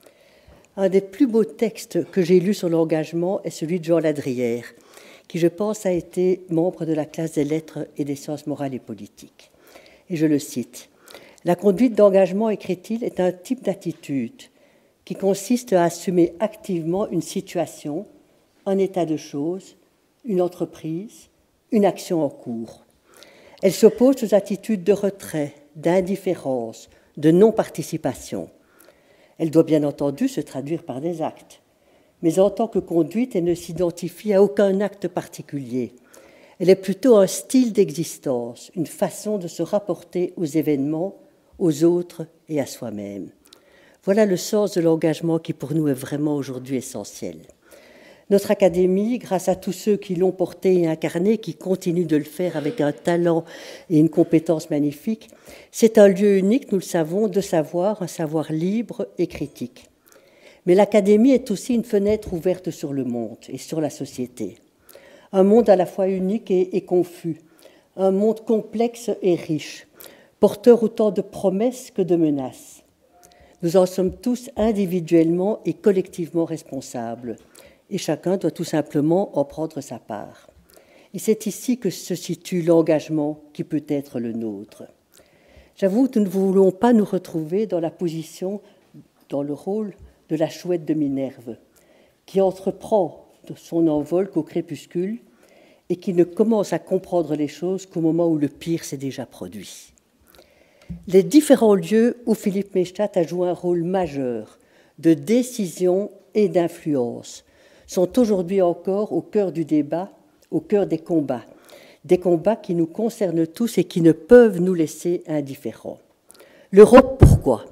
Un des plus beaux textes que j'ai lus sur l'engagement est celui de Jean Ladrière, qui, je pense, a été membre de la classe des lettres et des sciences morales et politiques. Et je le cite. « La conduite d'engagement, écrit-il, est un type d'attitude qui consiste à assumer activement une situation, un état de choses, une entreprise, une action en cours. Elle s'oppose aux attitudes de retrait, d'indifférence, de non-participation. Elle doit bien entendu se traduire par des actes. Mais en tant que conduite, elle ne s'identifie à aucun acte particulier. Elle est plutôt un style d'existence, une façon de se rapporter aux événements, aux autres et à soi-même. Voilà le sens de l'engagement qui pour nous est vraiment aujourd'hui essentiel. Notre académie, grâce à tous ceux qui l'ont porté et incarné, qui continuent de le faire avec un talent et une compétence magnifique, c'est un lieu unique, nous le savons, de savoir, un savoir libre et critique. Mais l'académie est aussi une fenêtre ouverte sur le monde et sur la société. Un monde à la fois unique et confus, un monde complexe et riche, porteur autant de promesses que de menaces. Nous en sommes tous individuellement et collectivement responsables. Et chacun doit tout simplement en prendre sa part. Et c'est ici que se situe l'engagement qui peut être le nôtre. J'avoue que nous ne voulons pas nous retrouver dans la position, dans le rôle de la chouette de Minerve, qui entreprend son envol qu'au crépuscule et qui ne commence à comprendre les choses qu'au moment où le pire s'est déjà produit. Les différents lieux où Philippe Maystadt a joué un rôle majeur de décision et d'influence sont aujourd'hui encore au cœur du débat, au cœur des combats qui nous concernent tous et qui ne peuvent nous laisser indifférents. L'Europe, pourquoi?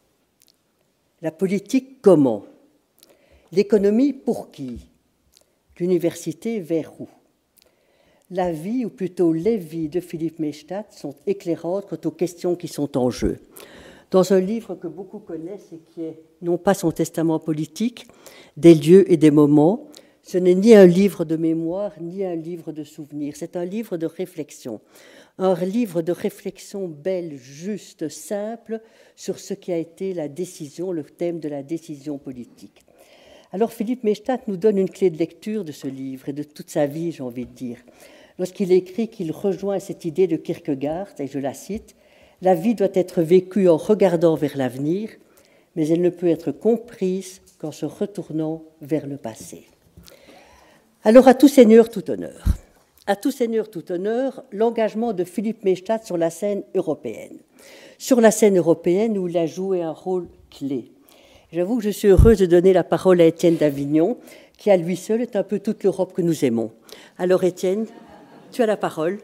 La politique, comment? L'économie, pour qui? L'université, vers où? La vie, ou plutôt les vies de Philippe Maystadt sont éclairantes quant aux questions qui sont en jeu. Dans un livre que beaucoup connaissent et qui est non pas son testament politique, des lieux et des moments, ce n'est ni un livre de mémoire, ni un livre de souvenirs, c'est un livre de réflexion. Un livre de réflexion belle, juste, simple, sur ce qui a été la décision, le thème de la décision politique. Alors Philippe Maystadt nous donne une clé de lecture de ce livre et de toute sa vie, j'ai envie de dire. Lorsqu'il écrit qu'il rejoint cette idée de Kierkegaard, et je la cite, « La vie doit être vécue en regardant vers l'avenir, mais elle ne peut être comprise qu'en se retournant vers le passé. » Alors, à tout seigneur, tout honneur. À tout seigneur, tout honneur, l'engagement de Philippe Maystadt sur la scène européenne. Sur la scène européenne où il a joué un rôle clé. J'avoue que je suis heureuse de donner la parole à Étienne d'Avignon, qui à lui seul est un peu toute l'Europe que nous aimons. Alors Étienne, tu as la parole.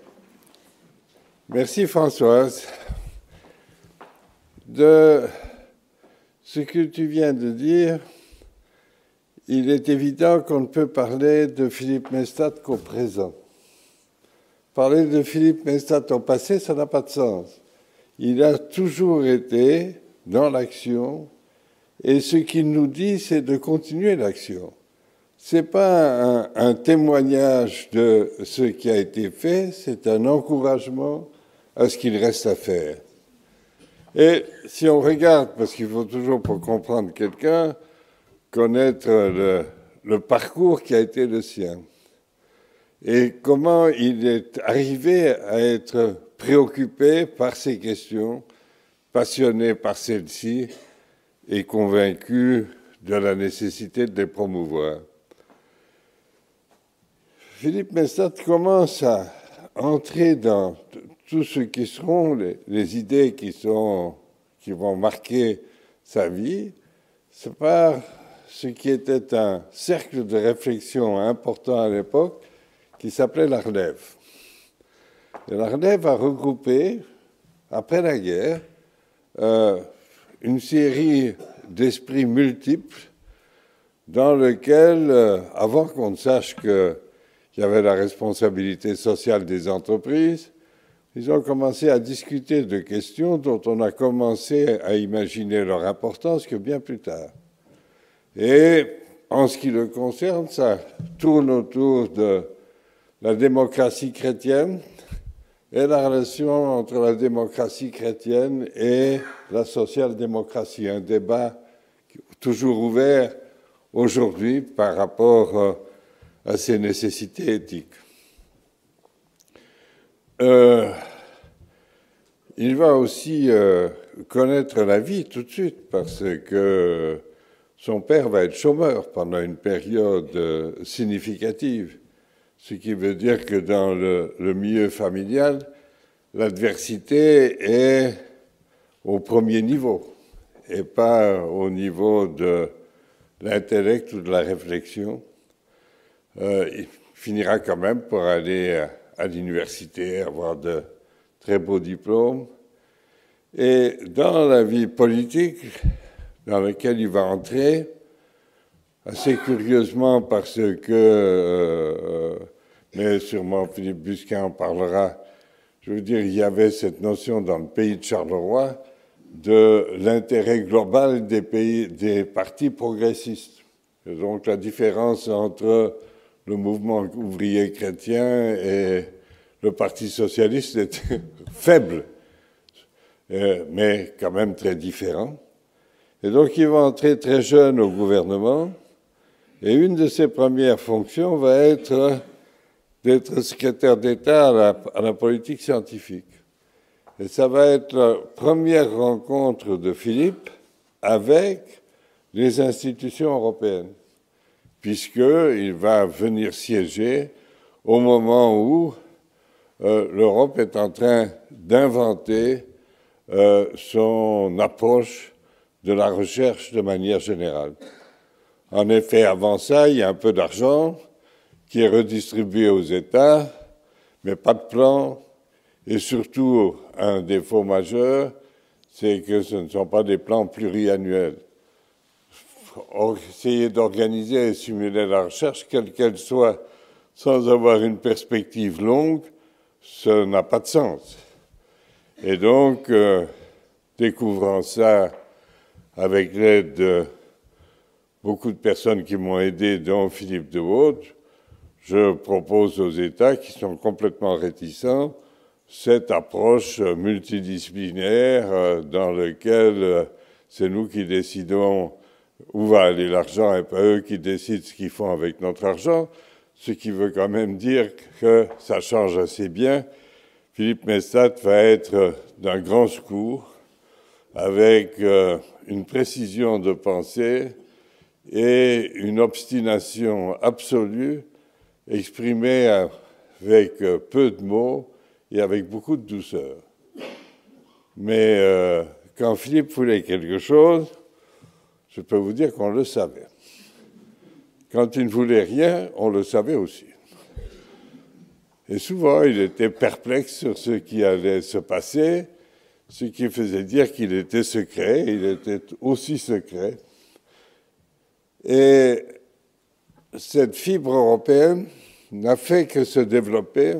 Merci Françoise. De ce que tu viens de dire, il est évident qu'on ne peut parler de Philippe Maystadt qu'au présent. Parler de Philippe Maystadt au passé, ça n'a pas de sens. Il a toujours été dans l'action, et ce qu'il nous dit, c'est de continuer l'action. Ce n'est pas un témoignage de ce qui a été fait, c'est un encouragement à ce qu'il reste à faire. Et si on regarde, parce qu'il faut toujours, pour comprendre quelqu'un, connaître le parcours qui a été le sien. et comment il est arrivé à être préoccupé par ces questions, passionné par celles-ci et convaincu de la nécessité de les promouvoir. Philippe Mestat commence à entrer dans tout ce qui seront les idées qui vont marquer sa vie. C'est par ce qui était un cercle de réflexion important à l'époque qui s'appelait la Relève. Et la Relève a regroupé, après la guerre, une série d'esprits multiples dans lesquels, avant qu'on ne sache qu'il y avait la responsabilité sociale des entreprises, ils ont commencé à discuter de questions dont on a commencé à imaginer leur importance que bien plus tard. Et en ce qui le concerne, ça tourne autour de la démocratie chrétienne et la relation entre la démocratie chrétienne et la social-démocratie, un débat toujours ouvert aujourd'hui par rapport à ces nécessités éthiques. Il va aussi connaître la vie tout de suite parce que son père va être chômeur pendant une période significative, ce qui veut dire que dans le milieu familial, l'adversité est au premier niveau et pas au niveau de l'intellect ou de la réflexion. Il finira quand même pour aller à l'université, avoir de très beaux diplômes. Et dans la vie politique dans laquelle il va entrer, assez curieusement parce que, mais sûrement Philippe Busquin en parlera, je veux dire, il y avait cette notion dans le pays de Charleroi de l'intérêt global des partis progressistes. Et donc la différence entre le mouvement ouvrier chrétien et le Parti socialiste était faible, mais quand même très différent. Et donc il va entrer très jeune au gouvernement, et une de ses premières fonctions va être d'être secrétaire d'État à la politique scientifique. Et ça va être la première rencontre de Philippe avec les institutions européennes, puisqu'il va venir siéger au moment où l'Europe est en train d'inventer son approche de la recherche de manière générale. En effet, avant ça, il y a un peu d'argent qui est redistribué aux États, mais pas de plan. Et surtout, un défaut majeur, c'est que ce ne sont pas des plans pluriannuels. Essayer d'organiser et simuler la recherche, quelle qu'elle soit, sans avoir une perspective longue, ça n'a pas de sens. Et donc, découvrant ça avec l'aide de beaucoup de personnes qui m'ont aidé, dont Philippe de Waut, je propose aux États qui sont complètement réticents cette approche multidisciplinaire dans laquelle c'est nous qui décidons où va aller l'argent et pas eux qui décident ce qu'ils font avec notre argent, ce qui veut quand même dire que ça change assez bien. Philippe Mestat va être d'un grand secours avec une précision de pensée et une obstination absolue exprimée avec peu de mots et avec beaucoup de douceur. Mais quand Philippe voulait quelque chose, je peux vous dire qu'on le savait. Quand il ne voulait rien, on le savait aussi. Et souvent, il était perplexe sur ce qui allait se passer, ce qui faisait dire qu'il était secret, il était aussi secret. Et cette fibre européenne n'a fait que se développer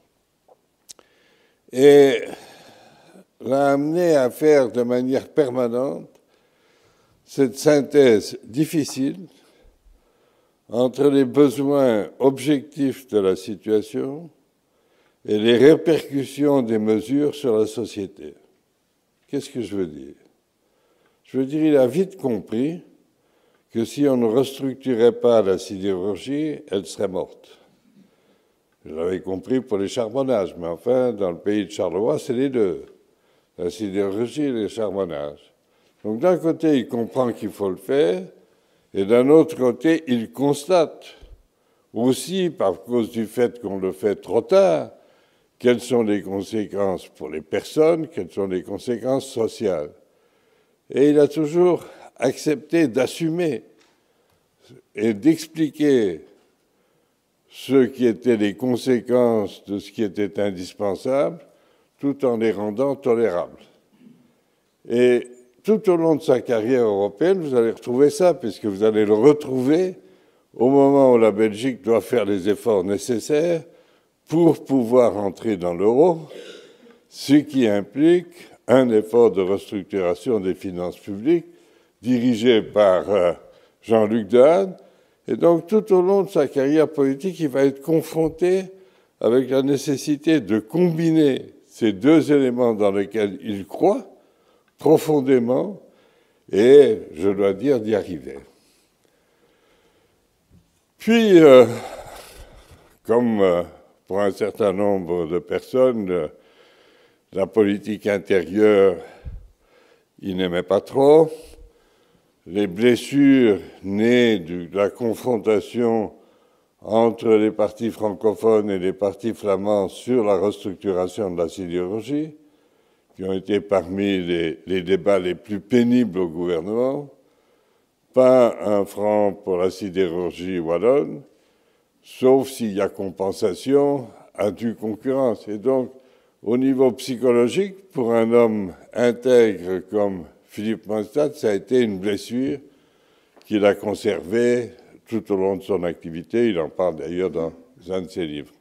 et l'a amené à faire de manière permanente cette synthèse difficile entre les besoins objectifs de la situation et les répercussions des mesures sur la société. Qu'est-ce que je veux dire? Je veux dire, il a vite compris que si on ne restructurait pas la sidérurgie, elle serait morte. Je l'avais compris pour les charbonnages, mais enfin, dans le pays de Charleroi, c'est les deux, la sidérurgie et les charbonnages. Donc d'un côté, il comprend qu'il faut le faire, et d'un autre côté, il constate aussi, par cause du fait qu'on le fait trop tard, quelles sont les conséquences pour les personnes, quelles sont les conséquences sociales. Et il a toujours accepté d'assumer et d'expliquer ce qui étaient les conséquences de ce qui était indispensable, tout en les rendant tolérables. Et tout au long de sa carrière européenne, vous allez retrouver ça, puisque vous allez le retrouver au moment où la Belgique doit faire les efforts nécessaires pour pouvoir entrer dans l'euro, ce qui implique un effort de restructuration des finances publiques dirigé par Jean-Luc Dehaene. Et donc, tout au long de sa carrière politique, il va être confronté avec la nécessité de combiner ces deux éléments dans lesquels il croit profondément, et, je dois dire, d'y arriver. Puis, comme pour un certain nombre de personnes, la politique intérieure, il n'aimait pas trop. Les blessures nées de la confrontation entre les partis francophones et les partis flamands sur la restructuration de la sidérurgie, qui ont été parmi les débats les plus pénibles au gouvernement. Pas un franc pour la sidérurgie wallonne, sauf s'il y a compensation à due concurrence. Et donc, au niveau psychologique, pour un homme intègre comme Philippe Maystadt, ça a été une blessure qu'il a conservée tout au long de son activité. Il en parle d'ailleurs dans un de ses livres.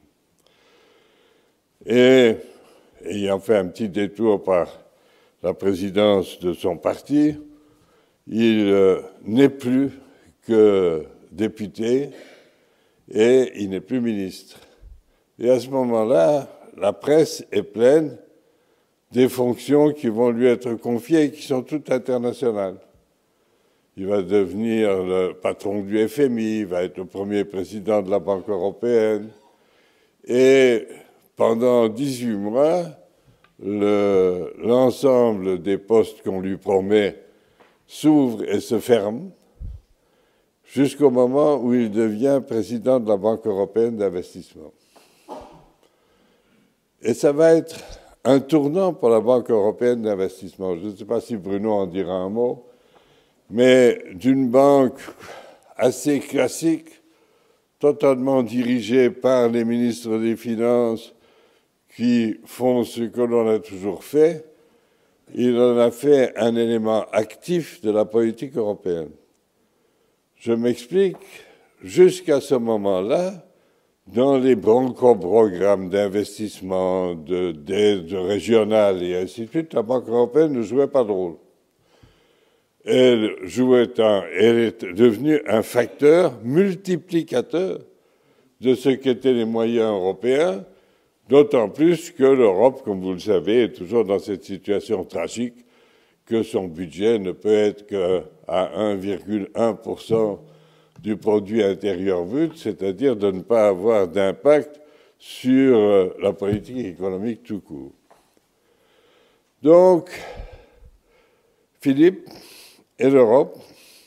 Et ayant fait un petit détour par la présidence de son parti, il n'est plus que député et il n'est plus ministre. Et à ce moment-là, la presse est pleine des fonctions qui vont lui être confiées et qui sont toutes internationales. Il va devenir le patron du FMI, il va être le premier président de la Banque européenne. Et pendant 18 mois, l'ensemble des postes qu'on lui promet s'ouvre et se ferme jusqu'au moment où il devient président de la Banque européenne d'investissement. Et ça va être un tournant pour la Banque européenne d'investissement. Je ne sais pas si Bruno en dira un mot, mais d'une banque assez classique, totalement dirigée par les ministres des Finances qui font ce que l'on a toujours fait, il en a fait un élément actif de la politique européenne. Je m'explique, jusqu'à ce moment-là, dans les bronco-programmes d'investissement, d'aide régionale et ainsi de suite, la Banque européenne ne jouait pas de rôle. Elle est devenue un facteur multiplicateur de ce qu'étaient les moyens européens, d'autant plus que l'Europe, comme vous le savez, est toujours dans cette situation tragique que son budget ne peut être qu'à 1,1% du produit intérieur brut, c'est-à-dire de ne pas avoir d'impact sur la politique économique tout court. Donc, Philippe et l'Europe,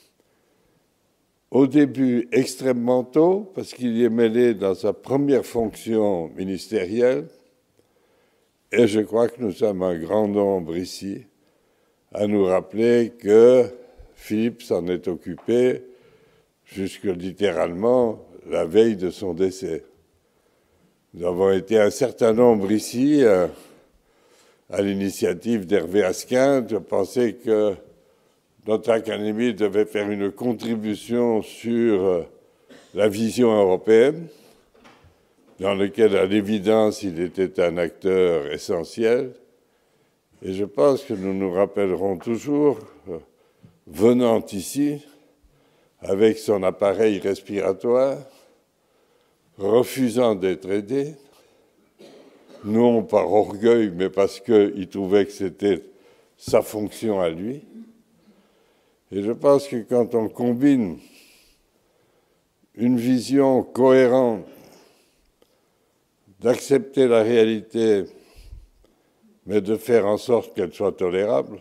au début extrêmement tôt, parce qu'il y est mêlé dans sa première fonction ministérielle, et je crois que nous sommes un grand nombre ici à nous rappeler que Philippe s'en est occupé jusque littéralement la veille de son décès. Nous avons été un certain nombre ici, à l'initiative d'Hervé Asquin, de penser que notre académie devait faire une contribution sur la vision européenne, dans laquelle, à l'évidence, il était un acteur essentiel. Et je pense que nous nous rappellerons toujours, venant ici, avec son appareil respiratoire, refusant d'être aidé, non par orgueil, mais parce qu'il trouvait que c'était sa fonction à lui. Et je pense que quand on combine une vision cohérente d'accepter la réalité, mais de faire en sorte qu'elle soit tolérable,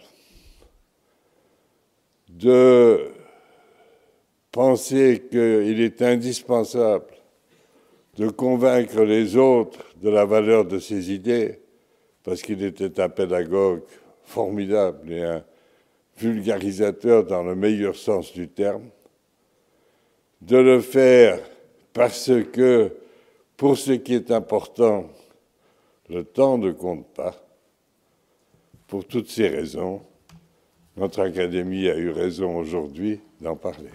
de penser qu'il est indispensable de convaincre les autres de la valeur de ses idées, parce qu'il était un pédagogue formidable et un vulgarisateur dans le meilleur sens du terme, de le faire parce que, pour ce qui est important, le temps ne compte pas. Pour toutes ces raisons, notre Académie a eu raison aujourd'hui d'en parler.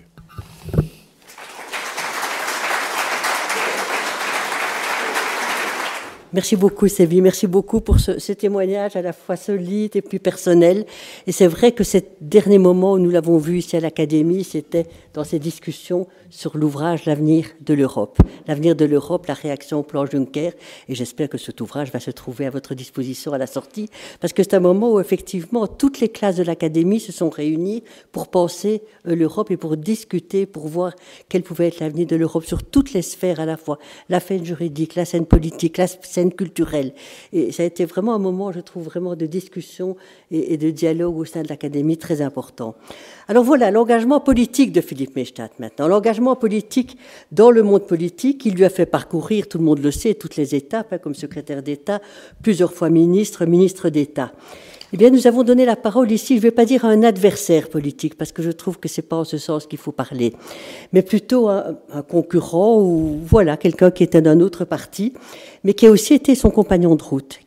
Merci beaucoup, Sévi. Merci beaucoup pour ce témoignage à la fois solide et puis personnel. Et c'est vrai que ce dernier moment où nous l'avons vu ici à l'Académie, c'était dans ces discussions sur l'ouvrage « L'avenir de l'Europe ». L'avenir de l'Europe, la réaction au plan Juncker. Et j'espère que cet ouvrage va se trouver à votre disposition à la sortie, parce que c'est un moment où, effectivement, toutes les classes de l'Académie se sont réunies pour penser l'Europe et pour discuter, pour voir quel pouvait être l'avenir de l'Europe sur toutes les sphères à la fois. La scène juridique, la scène politique, la scène culturelle. Et ça a été vraiment un moment, je trouve, vraiment de discussion et de dialogue au sein de l'Académie très important. Alors voilà, l'engagement politique de Philippe Maystadt maintenant. L'engagement politique dans le monde politique, il lui a fait parcourir, tout le monde le sait, toutes les étapes, hein, comme secrétaire d'État, plusieurs fois ministre d'État. Eh bien, nous avons donné la parole ici, je ne vais pas dire à un adversaire politique, parce que je trouve que ce n'est pas en ce sens qu'il faut parler, mais plutôt un concurrent ou voilà, quelqu'un qui était d'un autre parti, mais qui a aussi été son compagnon de route,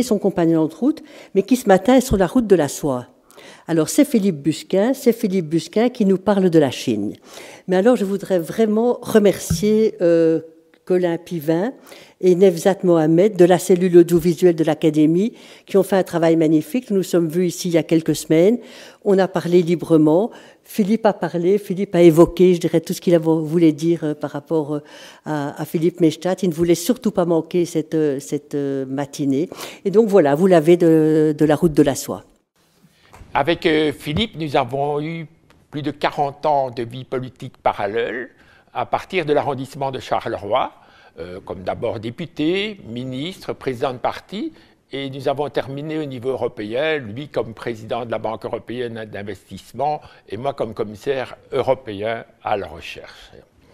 mais qui ce matin est sur la route de la soie. Alors, c'est Philippe Busquin qui nous parle de la Chine. Mais alors, je voudrais vraiment remercier Colin Pivin et Nevzat Mohamed de la cellule audiovisuelle de l'Académie qui ont fait un travail magnifique. Nous nous sommes vus ici il y a quelques semaines. On a parlé librement. Philippe a parlé, Philippe a évoqué, je dirais, tout ce qu'il voulait dire par rapport à Philippe Maystadt. Il ne voulait surtout pas manquer cette matinée. Et donc voilà, vous l'avez de la route de la soie. Avec Philippe, nous avons eu plus de 40 ans de vie politique parallèle à partir de l'arrondissement de Charleroi, comme d'abord député, ministre, président de parti, et nous avons terminé au niveau européen, lui comme président de la Banque européenne d'investissement et moi comme commissaire européen à la recherche.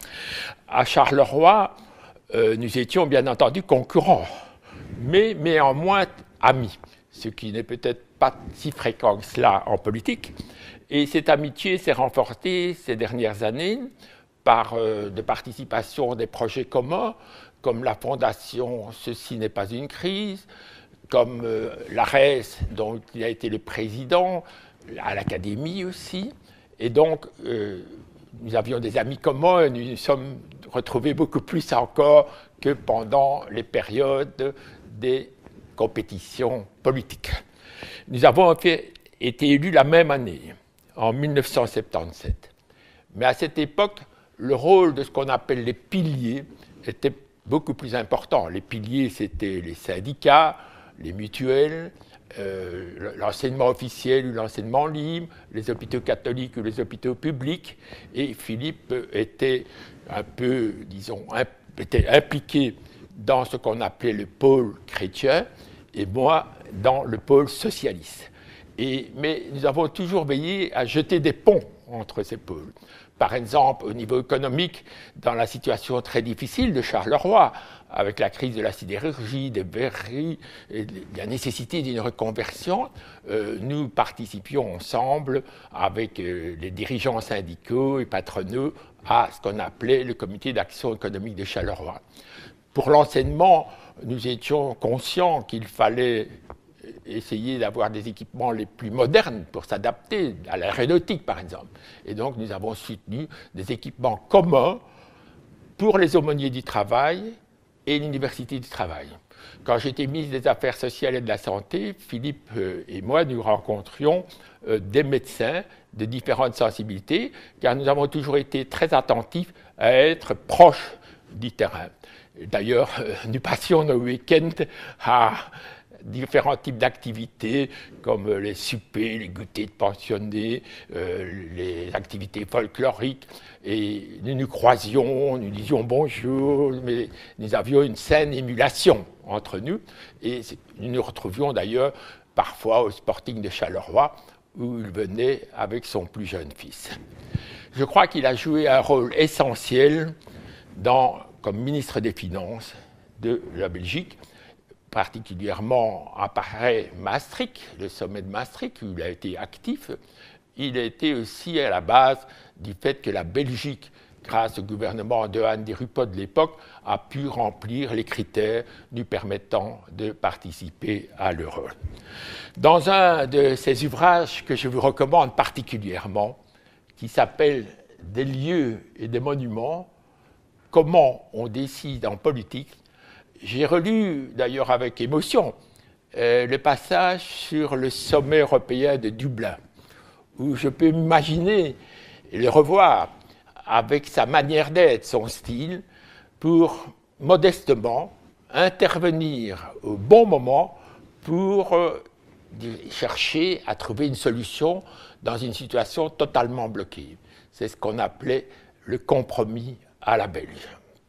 À Charleroi, nous étions bien entendu concurrents, mais néanmoins amis, ce qui n'est peut-être pas si fréquent que cela en politique. Et cette amitié s'est renforcée ces dernières années par de participation à des projets communs, comme la fondation Ceci n'est pas une crise, comme l'ARES, dont il a été le président, à l'Académie aussi. Et donc, nous avions des amis communs et nous nous sommes retrouvés beaucoup plus encore que pendant les périodes des compétitions politiques. Nous avons été élus la même année, en 1977. Mais à cette époque, le rôle de ce qu'on appelle les piliers était beaucoup plus important. Les piliers, c'était les syndicats, les mutuelles, l'enseignement officiel ou l'enseignement libre, les hôpitaux catholiques ou les hôpitaux publics. Et Philippe était un peu, disons, était impliqué dans ce qu'on appelait le pôle chrétien et moi dans le pôle socialiste. Mais nous avons toujours veillé à jeter des ponts entre ces pôles. Par exemple, au niveau économique, dans la situation très difficile de Charleroi, avec la crise de la sidérurgie, des verreries, et la nécessité d'une reconversion, nous participions ensemble avec les dirigeants syndicaux et patronaux à ce qu'on appelait le comité d'action économique de Charleroi. Pour l'enseignement, nous étions conscients qu'il fallait essayer d'avoir des équipements les plus modernes pour s'adapter à l'aéronautique, par exemple. Et donc, nous avons soutenu des équipements communs pour les aumôniers du travail et l'université du travail. Quand j'étais ministre des Affaires sociales et de la Santé, Philippe et moi, nous rencontrions des médecins de différentes sensibilités, car nous avons toujours été très attentifs à être proches du terrain. D'ailleurs, nous passions nos week-ends à différents types d'activités, comme les soupers, les goûters de pensionnés, les activités folkloriques. Et nous nous croisions, nous disions bonjour, mais nous avions une saine émulation entre nous. Et nous nous retrouvions d'ailleurs parfois au Sporting de Charleroi, où il venait avec son plus jeune fils. Je crois qu'il a joué un rôle essentiel comme ministre des Finances de la Belgique, particulièrement après Maastricht, le sommet de Maastricht, où il a été actif. Il a été aussi à la base du fait que la Belgique, grâce au gouvernement de Anne de Ruppert de l'époque, a pu remplir les critères lui permettant de participer à l'euro. Dans un de ses ouvrages que je vous recommande particulièrement, qui s'appelle « Des lieux et des monuments, comment on décide en politique », j'ai relu d'ailleurs avec émotion le passage sur le sommet européen de Dublin, où je peux m'imaginer le revoir avec sa manière d'être, son style, pour modestement intervenir au bon moment pour chercher à trouver une solution dans une situation totalement bloquée. C'est ce qu'on appelait le compromis à la belge.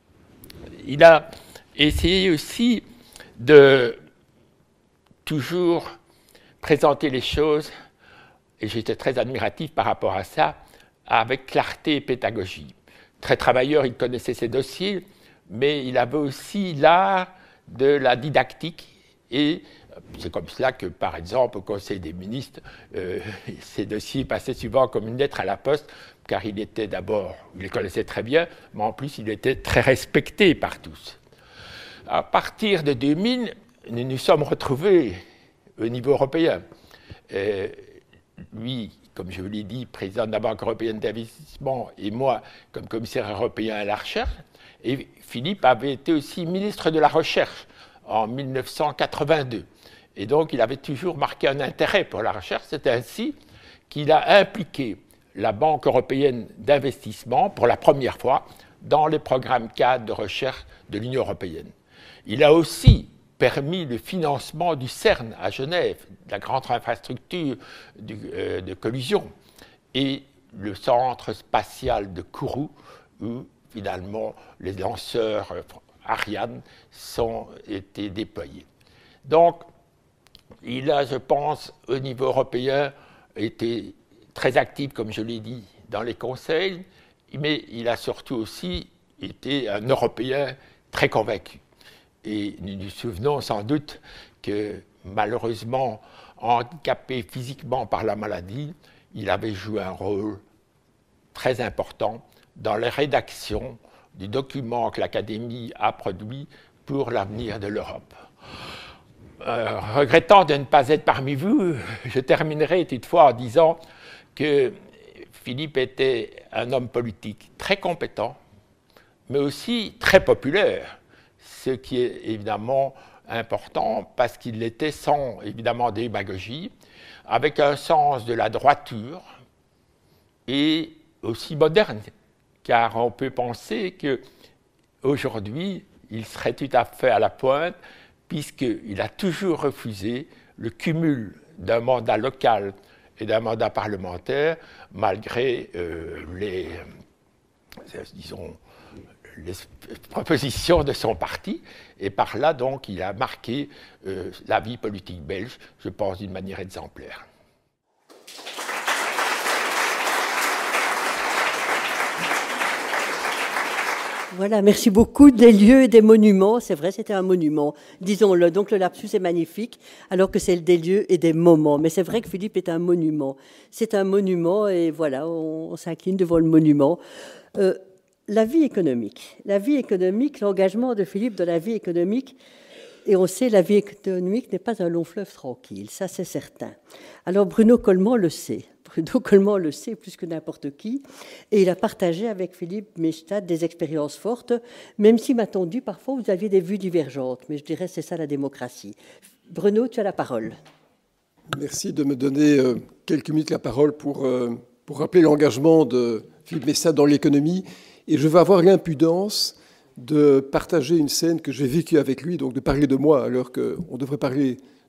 Il a essayé aussi de toujours présenter les choses, et j'étais très admiratif par rapport à ça, avec clarté et pédagogie. Très travailleur, il connaissait ses dossiers, mais il avait aussi l'art de la didactique, et c'est comme cela que, par exemple, au Conseil des ministres, ces dossiers passaient souvent comme une lettre à la poste, car il était d'abord, il les connaissait très bien, mais en plus, il était très respecté par tous. À partir de 2000, nous nous sommes retrouvés au niveau européen. Lui, comme je vous l'ai dit, président de la Banque européenne d'investissement, et moi, comme commissaire européen à la recherche. Et Philippe avait été aussi ministre de la Recherche en 1982. Et donc, il avait toujours marqué un intérêt pour la recherche. C'est ainsi qu'il a impliqué la Banque européenne d'investissement pour la première fois dans les programmes cadres de recherche de l'Union européenne. Il a aussi permis le financement du CERN à Genève, la grande infrastructure de collision, et le centre spatial de Kourou, où finalement les lanceurs Ariane ont été déployés. Donc, il a, je pense, au niveau européen, été très actif, comme je l'ai dit, dans les conseils, mais il a surtout aussi été un Européen très convaincu. Et nous nous souvenons sans doute que, malheureusement, handicapé physiquement par la maladie, il avait joué un rôle très important dans la rédaction du document que l'Académie a produit pour l'avenir de l'Europe. Regrettant de ne pas être parmi vous, je terminerai toutefois en disant que Philippe était un homme politique très compétent, mais aussi très populaire, ce qui est évidemment important parce qu'il l'était sans évidemment démagogie, avec un sens de la droiture et aussi moderne, car on peut penser qu'aujourd'hui, il serait tout à fait à la pointe, puisqu'il a toujours refusé le cumul d'un mandat local et d'un mandat parlementaire, malgré les propositions de son parti. Et par là, donc, il a marqué la vie politique belge, je pense, d'une manière exemplaire. Voilà, merci beaucoup. Des lieux et des monuments, c'est vrai, c'était un monument, disons-le. Donc le lapsus est magnifique, alors que c'est des lieux et des moments. Mais c'est vrai que Philippe est un monument. C'est un monument et voilà, on s'incline devant le monument. La vie économique, l'engagement de Philippe dans la vie économique, et on sait la vie économique n'est pas un long fleuve tranquille, ça c'est certain. Alors Bruno Coleman le sait. Bruno Coleman le sait plus que n'importe qui, et il a partagé avec Philippe Maystadt des expériences fortes, même s'il m'a entendu, parfois vous aviez des vues divergentes, mais je dirais c'est ça la démocratie. Bruno, tu as la parole. Merci de me donner quelques minutes la parole pour rappeler l'engagement de Philippe Maystadt dans l'économie, et je vais avoir l'impudence de partager une scène que j'ai vécue avec lui, donc de parler de moi alors qu'on devrait parler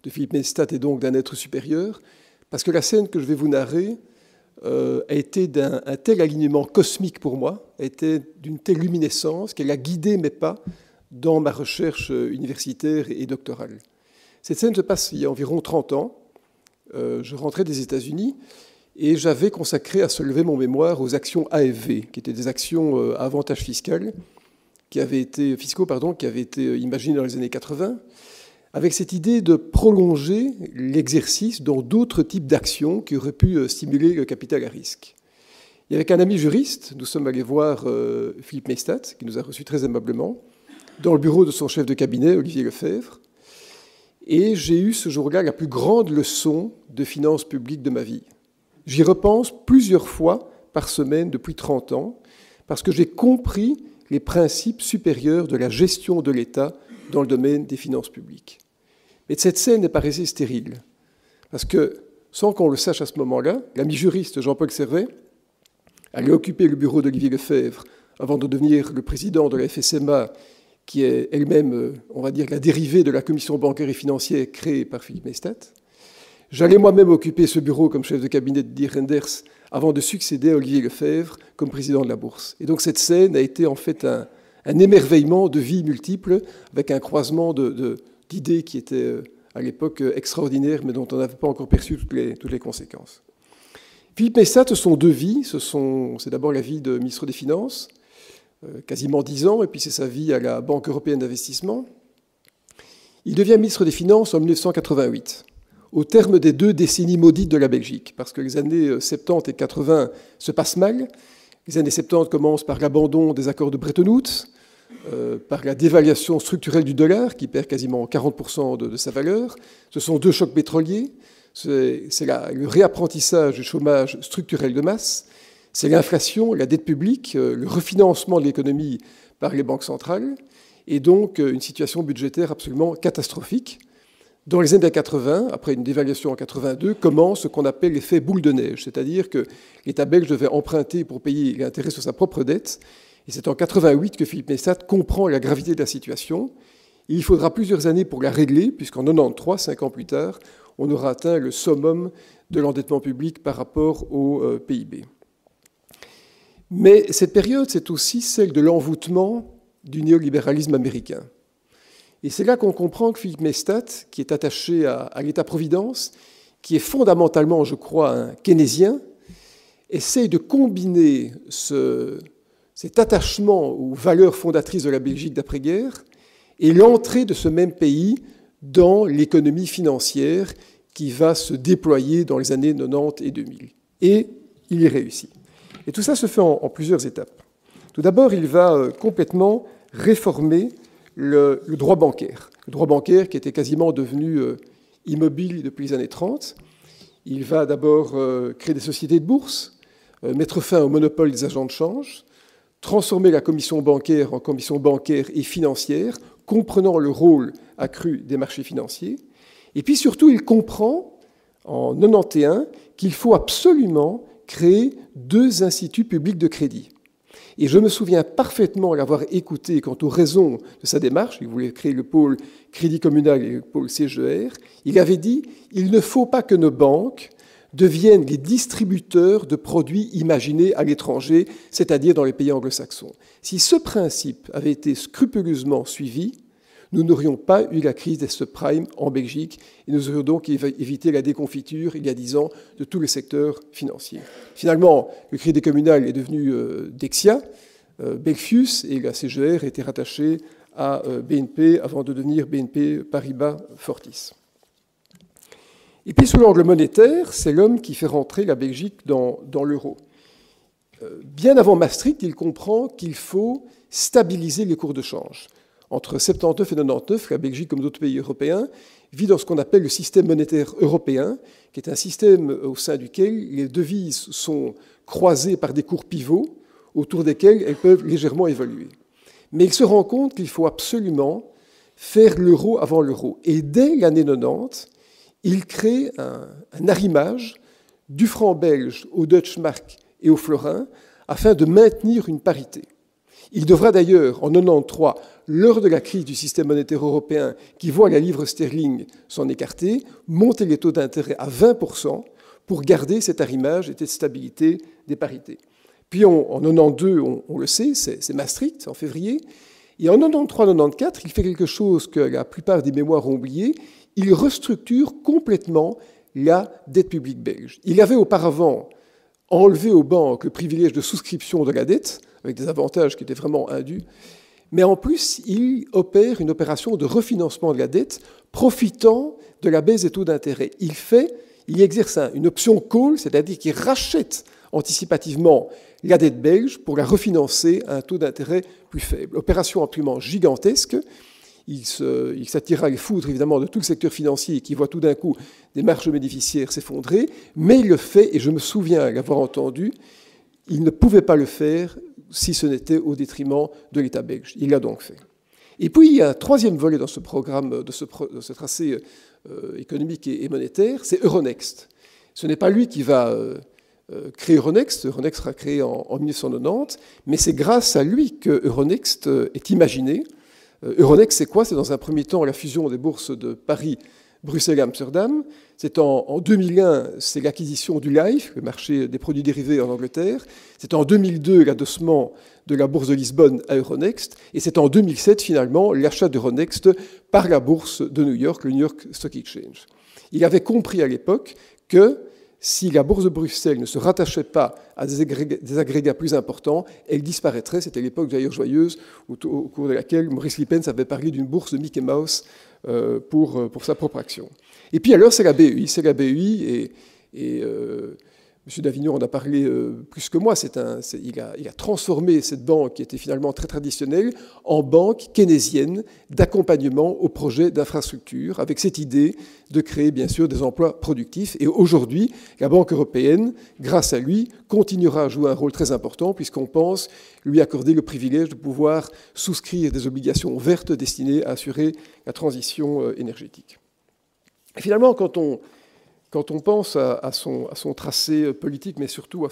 de Philippe Maystadt et donc d'un être supérieur, parce que la scène que je vais vous narrer a été d'un tel alignement cosmique pour moi, a été d'une telle luminescence qu'elle a guidé mes pas dans ma recherche universitaire et doctorale. Cette scène se passe il y a environ 30 ans. Je rentrais des États-Unis et j'avais consacré à soulever mon mémoire aux actions AFV, qui étaient des actions à avantage fiscal, fiscaux, qui avaient été imaginées dans les années 80, avec cette idée de prolonger l'exercice dans d'autres types d'actions qui auraient pu stimuler le capital à risque. Et avec un ami juriste, nous sommes allés voir Philippe Maystadt, qui nous a reçus très aimablement, dans le bureau de son chef de cabinet, Olivier Lefebvre. Et j'ai eu ce jour-là la plus grande leçon de finances publiques de ma vie. J'y repense plusieurs fois par semaine depuis 30 ans, parce que j'ai compris les principes supérieurs de la gestion de l'État dans le domaine des finances publiques. Mais cette scène n'est pas restée stérile, parce que, sans qu'on le sache à ce moment-là, l'ami juriste Jean-Paul Servet allait occuper le bureau d'Olivier Lefebvre avant de devenir le président de la FSMA, qui est elle-même, on va dire, la dérivée de la commission bancaire et financière créée par Philippe Maystadt. J'allais moi-même occuper ce bureau comme chef de cabinet de Dier Renders avant de succéder à Olivier Lefebvre comme président de la Bourse. Et donc cette scène a été en fait un émerveillement de vies multiples, avec un croisement d'idées qui étaient à l'époque extraordinaires, mais dont on n'avait pas encore perçu toutes les conséquences. Philippe Maystadt, ce sont deux vies. C'est d'abord la vie de ministre des Finances, quasiment 10 ans, et puis c'est sa vie à la Banque européenne d'investissement. Il devient ministre des Finances en 1988, au terme des 2 décennies maudites de la Belgique, parce que les années 70 et 80 se passent mal. Les années 70 commencent par l'abandon des accords de Bretton Woods, par la dévaluation structurelle du dollar, qui perd quasiment 40% de sa valeur. Ce sont 2 chocs pétroliers. C'est le réapprentissage du chômage structurel de masse. C'est l'inflation, la dette publique, le refinancement de l'économie par les banques centrales, et donc une situation budgétaire absolument catastrophique. Dans les années 80, après une dévaluation en 82, commence ce qu'on appelle l'effet boule de neige, c'est-à-dire que l'État belge devait emprunter pour payer l'intérêt sur sa propre dette. Et c'est en 88 que Philippe Maystadt comprend la gravité de la situation. Et il faudra plusieurs années pour la régler, puisqu'en 93, 5 ans plus tard, on aura atteint le summum de l'endettement public par rapport au PIB. Mais cette période, c'est aussi celle de l'envoûtement du néolibéralisme américain. Et c'est là qu'on comprend que Philippe Maystadt, qui est attaché à l'État-providence, qui est fondamentalement, je crois, un keynésien, essaye de combiner cet attachement aux valeurs fondatrices de la Belgique d'après-guerre et l'entrée de ce même pays dans l'économie financière qui va se déployer dans les années 90 et 2000. Et il y réussit. Et tout ça se fait en plusieurs étapes. Tout d'abord, il va complètement réformer le droit bancaire. Le droit bancaire qui était quasiment devenu immobile depuis les années 30. Il va d'abord créer des sociétés de bourse, mettre fin au monopole des agents de change, transformer la commission bancaire en commission bancaire et financière, comprenant le rôle accru des marchés financiers. Et puis surtout, il comprend, en 91, qu'il faut absolument créer 2 instituts publics de crédit. Et je me souviens parfaitement l'avoir écouté quant aux raisons de sa démarche. Il voulait créer le pôle crédit communal et le pôle CGR. Il avait dit « Il ne faut pas que nos banques deviennent les distributeurs de produits imaginés à l'étranger, c'est-à-dire dans les pays anglo-saxons. » Si ce principe avait été scrupuleusement suivi, nous n'aurions pas eu la crise des subprimes en Belgique et nous aurions donc évité la déconfiture, il y a 10 ans, de tous les secteurs financiers. Finalement, le crédit communal est devenu Dexia, Belfius, et la CGR était rattachée à BNP avant de devenir BNP Paribas Fortis. Et puis, sous l'angle monétaire, c'est l'homme qui fait rentrer la Belgique dans l'euro. Bien avant Maastricht, il comprend qu'il faut stabiliser les cours de change. Entre 79 et 99, la Belgique, comme d'autres pays européens, vit dans ce qu'on appelle le système monétaire européen, qui est un système au sein duquel les devises sont croisées par des cours pivots, autour desquels elles peuvent légèrement évoluer. Mais il se rend compte qu'il faut absolument faire l'euro avant l'euro. Et dès l'année 90, il crée un arrimage du franc belge au Deutsche Mark et au florin afin de maintenir une parité. Il devra d'ailleurs, en 1993, lors de la crise du système monétaire européen qui voit la livre sterling s'en écarter, monter les taux d'intérêt à 20% pour garder cet arrimage et cette stabilité des parités. Puis en 1992, on le sait, c'est Maastricht, en février. Et en 1993-1994, il fait quelque chose que la plupart des mémoires ont oublié. Il restructure complètement la dette publique belge. Il avait auparavant enlevé aux banques le privilège de souscription de la dette, avec des avantages qui étaient vraiment indus. Mais en plus, il opère une opération de refinancement de la dette, profitant de la baisse des taux d'intérêt. Il exerce une option call, c'est-à-dire qu'il rachète anticipativement la dette belge pour la refinancer à un taux d'intérêt plus faible. Opération absolument gigantesque. Il s'attira les foudres, évidemment, de tout le secteur financier qui voit tout d'un coup des marges bénéficiaires s'effondrer, mais il le fait, et je me souviens l'avoir entendu, il ne pouvait pas le faire si ce n'était au détriment de l'État belge. Il l'a donc fait. Et puis, il y a un troisième volet dans ce programme, de ce tracé économique et monétaire, c'est Euronext. Ce n'est pas lui qui va créer Euronext. Euronext sera créé en 1990, mais c'est grâce à lui que Euronext est imaginé. Euronext, c'est quoi? C'est dans un premier temps la fusion des bourses de Paris, Bruxelles et Amsterdam. C'est en 2001, c'est l'acquisition du LIFE, le marché des produits dérivés en Angleterre. C'est en 2002, l'adossement de la bourse de Lisbonne à Euronext. Et c'est en 2007, finalement, l'achat d'Euronext par la bourse de New York, le New York Stock Exchange. Il avait compris à l'époque que si la bourse de Bruxelles ne se rattachait pas à des agrégats plus importants, elle disparaîtrait. C'était l'époque d'ailleurs joyeuse au cours de laquelle Maurice Lippens avait parlé d'une bourse de Mickey Mouse pour sa propre action. Et puis alors, c'est la BEI. C'est la BEI et M. Davignon en a parlé plus que moi. Il a transformé cette banque qui était finalement très traditionnelle en banque keynésienne d'accompagnement au projet d'infrastructure, avec cette idée de créer bien sûr des emplois productifs. Et aujourd'hui, la Banque européenne, grâce à lui, continuera à jouer un rôle très important puisqu'on pense lui accorder le privilège de pouvoir souscrire des obligations vertes destinées à assurer la transition énergétique. Et finalement, quand on pense à son tracé politique, mais surtout à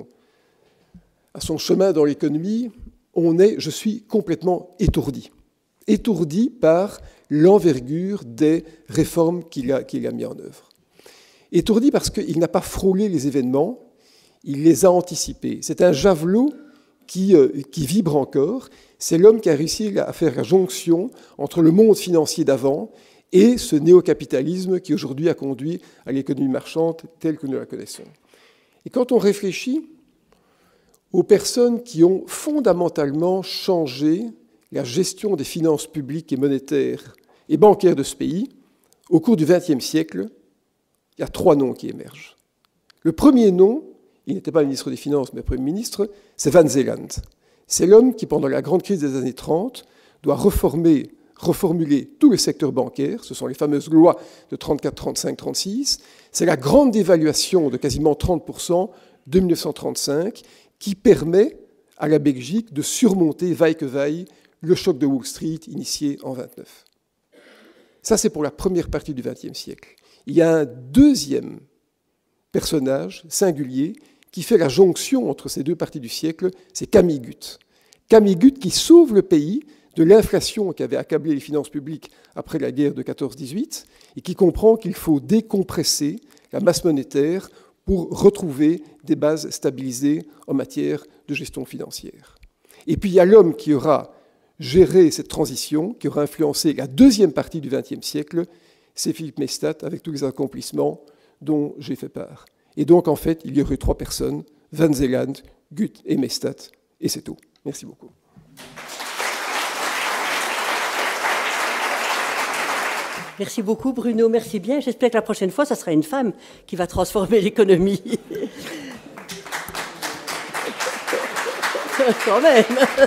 son chemin dans l'économie, je suis complètement étourdi. Étourdi par l'envergure des réformes qu'il a mis en œuvre. Étourdi parce qu'il n'a pas frôlé les événements, il les a anticipés. C'est un javelot qui vibre encore. C'est l'homme qui a réussi à faire la jonction entre le monde financier d'avant et ce néocapitalisme qui aujourd'hui a conduit à l'économie marchande telle que nous la connaissons. Et quand on réfléchit aux personnes qui ont fondamentalement changé la gestion des finances publiques et monétaires et bancaires de ce pays, au cours du XXe siècle, il y a 3 noms qui émergent. Le premier nom, il n'était pas ministre des Finances, mais Premier ministre, c'est Van Zeeland. C'est l'homme qui, pendant la grande crise des années 30, doit reformuler tout le secteur bancaire. Ce sont les fameuses lois de 34, 35, 36. C'est la grande dévaluation de quasiment 30% de 1935 qui permet à la Belgique de surmonter, vaille que vaille, le choc de Wall Street initié en 1929. Ça, c'est pour la première partie du XXe siècle. Il y a un deuxième personnage singulier qui fait la jonction entre ces deux parties du siècle, c'est Camille Guth. Camille Guth qui sauve le pays de l'inflation qui avait accablé les finances publiques après la guerre de 14-18 et qui comprend qu'il faut décompresser la masse monétaire pour retrouver des bases stabilisées en matière de gestion financière. Et puis il y a l'homme qui aura géré cette transition, qui aura influencé la deuxième partie du XXe siècle, c'est Philippe Maystadt avec tous les accomplissements dont j'ai fait part. Et donc en fait, il y aurait 3 personnes, Van Zeeland, Guth et Maystadt, et c'est tout. Merci beaucoup. Merci beaucoup, Bruno. Merci bien. J'espère que la prochaine fois, ça sera une femme qui va transformer l'économie. Quand même.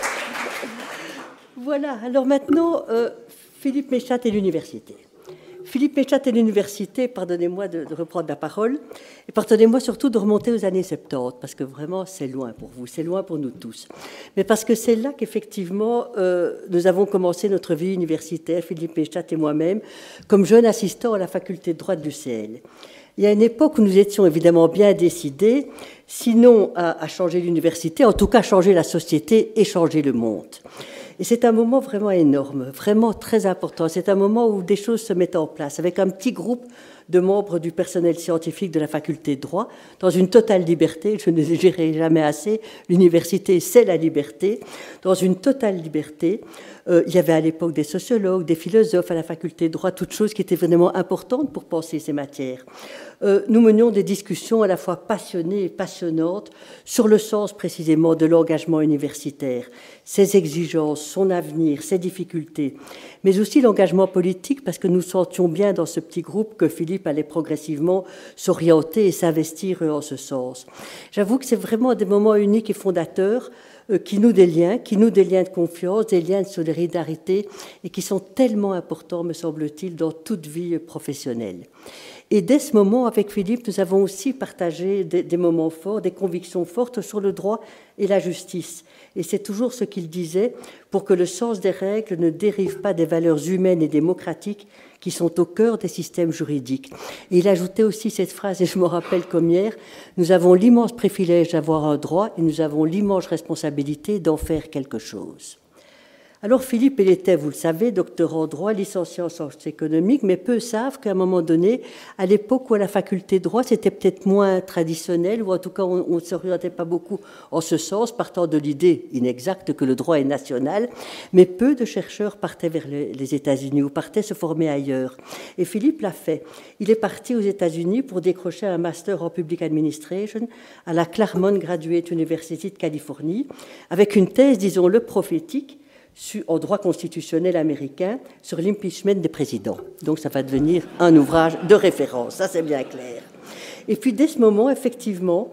Voilà. Alors maintenant, Philippe Maystadt et l'université. Philippe Maystadt et l'université, pardonnez-moi de reprendre la parole, et pardonnez-moi surtout de remonter aux années 70, parce que vraiment, c'est loin pour vous, c'est loin pour nous tous. Mais parce que c'est là qu'effectivement, nous avons commencé notre vie universitaire, Philippe Maystadt et moi-même, comme jeune assistant à la faculté de droit de l'UCL. Il y a une époque où nous étions évidemment bien décidés, sinon à changer l'université, en tout cas changer la société et changer le monde. Et c'est un moment vraiment énorme, vraiment très important. C'est un moment où des choses se mettent en place, avec un petit groupe de membres du personnel scientifique de la faculté de droit, dans une totale liberté, je ne dirai jamais assez, l'université c'est la liberté, dans une totale liberté. Il y avait à l'époque des sociologues, des philosophes à la faculté de droit, toutes choses qui étaient vraiment importantes pour penser ces matières. Nous menions des discussions à la fois passionnées et passionnantes sur le sens précisément de l'engagement universitaire, ses exigences, son avenir, ses difficultés, mais aussi l'engagement politique, parce que nous sentions bien dans ce petit groupe que Philippe allait progressivement s'orienter et s'investir en ce sens. J'avoue que c'est vraiment des moments uniques et fondateurs qui nouent des liens de confiance, des liens de solidarité, et qui sont tellement importants, me semble-t-il, dans toute vie professionnelle. Et dès ce moment, avec Philippe, nous avons aussi partagé des moments forts, des convictions fortes sur le droit et la justice. Et c'est toujours ce qu'il disait, pour que le sens des règles ne dérive pas des valeurs humaines et démocratiques qui sont au cœur des systèmes juridiques. Et il ajoutait aussi cette phrase, et je me rappelle comme hier, nous avons l'immense privilège d'avoir un droit et nous avons l'immense responsabilité d'en faire quelque chose. Alors Philippe, il était, vous le savez, docteur en droit, licencié en sciences économiques, mais peu savent qu'à un moment donné, à l'époque où à la faculté de droit, c'était peut-être moins traditionnel, ou en tout cas on ne s'orientait pas beaucoup en ce sens, partant de l'idée inexacte que le droit est national, mais peu de chercheurs partaient vers les États-Unis ou partaient se former ailleurs. Et Philippe l'a fait. Il est parti aux États-Unis pour décrocher un master en public administration à la Claremont Graduate University de Californie, avec une thèse, disons-le, prophétique, en droit constitutionnel américain sur l'impeachment des présidents. Donc ça va devenir un ouvrage de référence, ça c'est bien clair. Et puis dès ce moment, effectivement,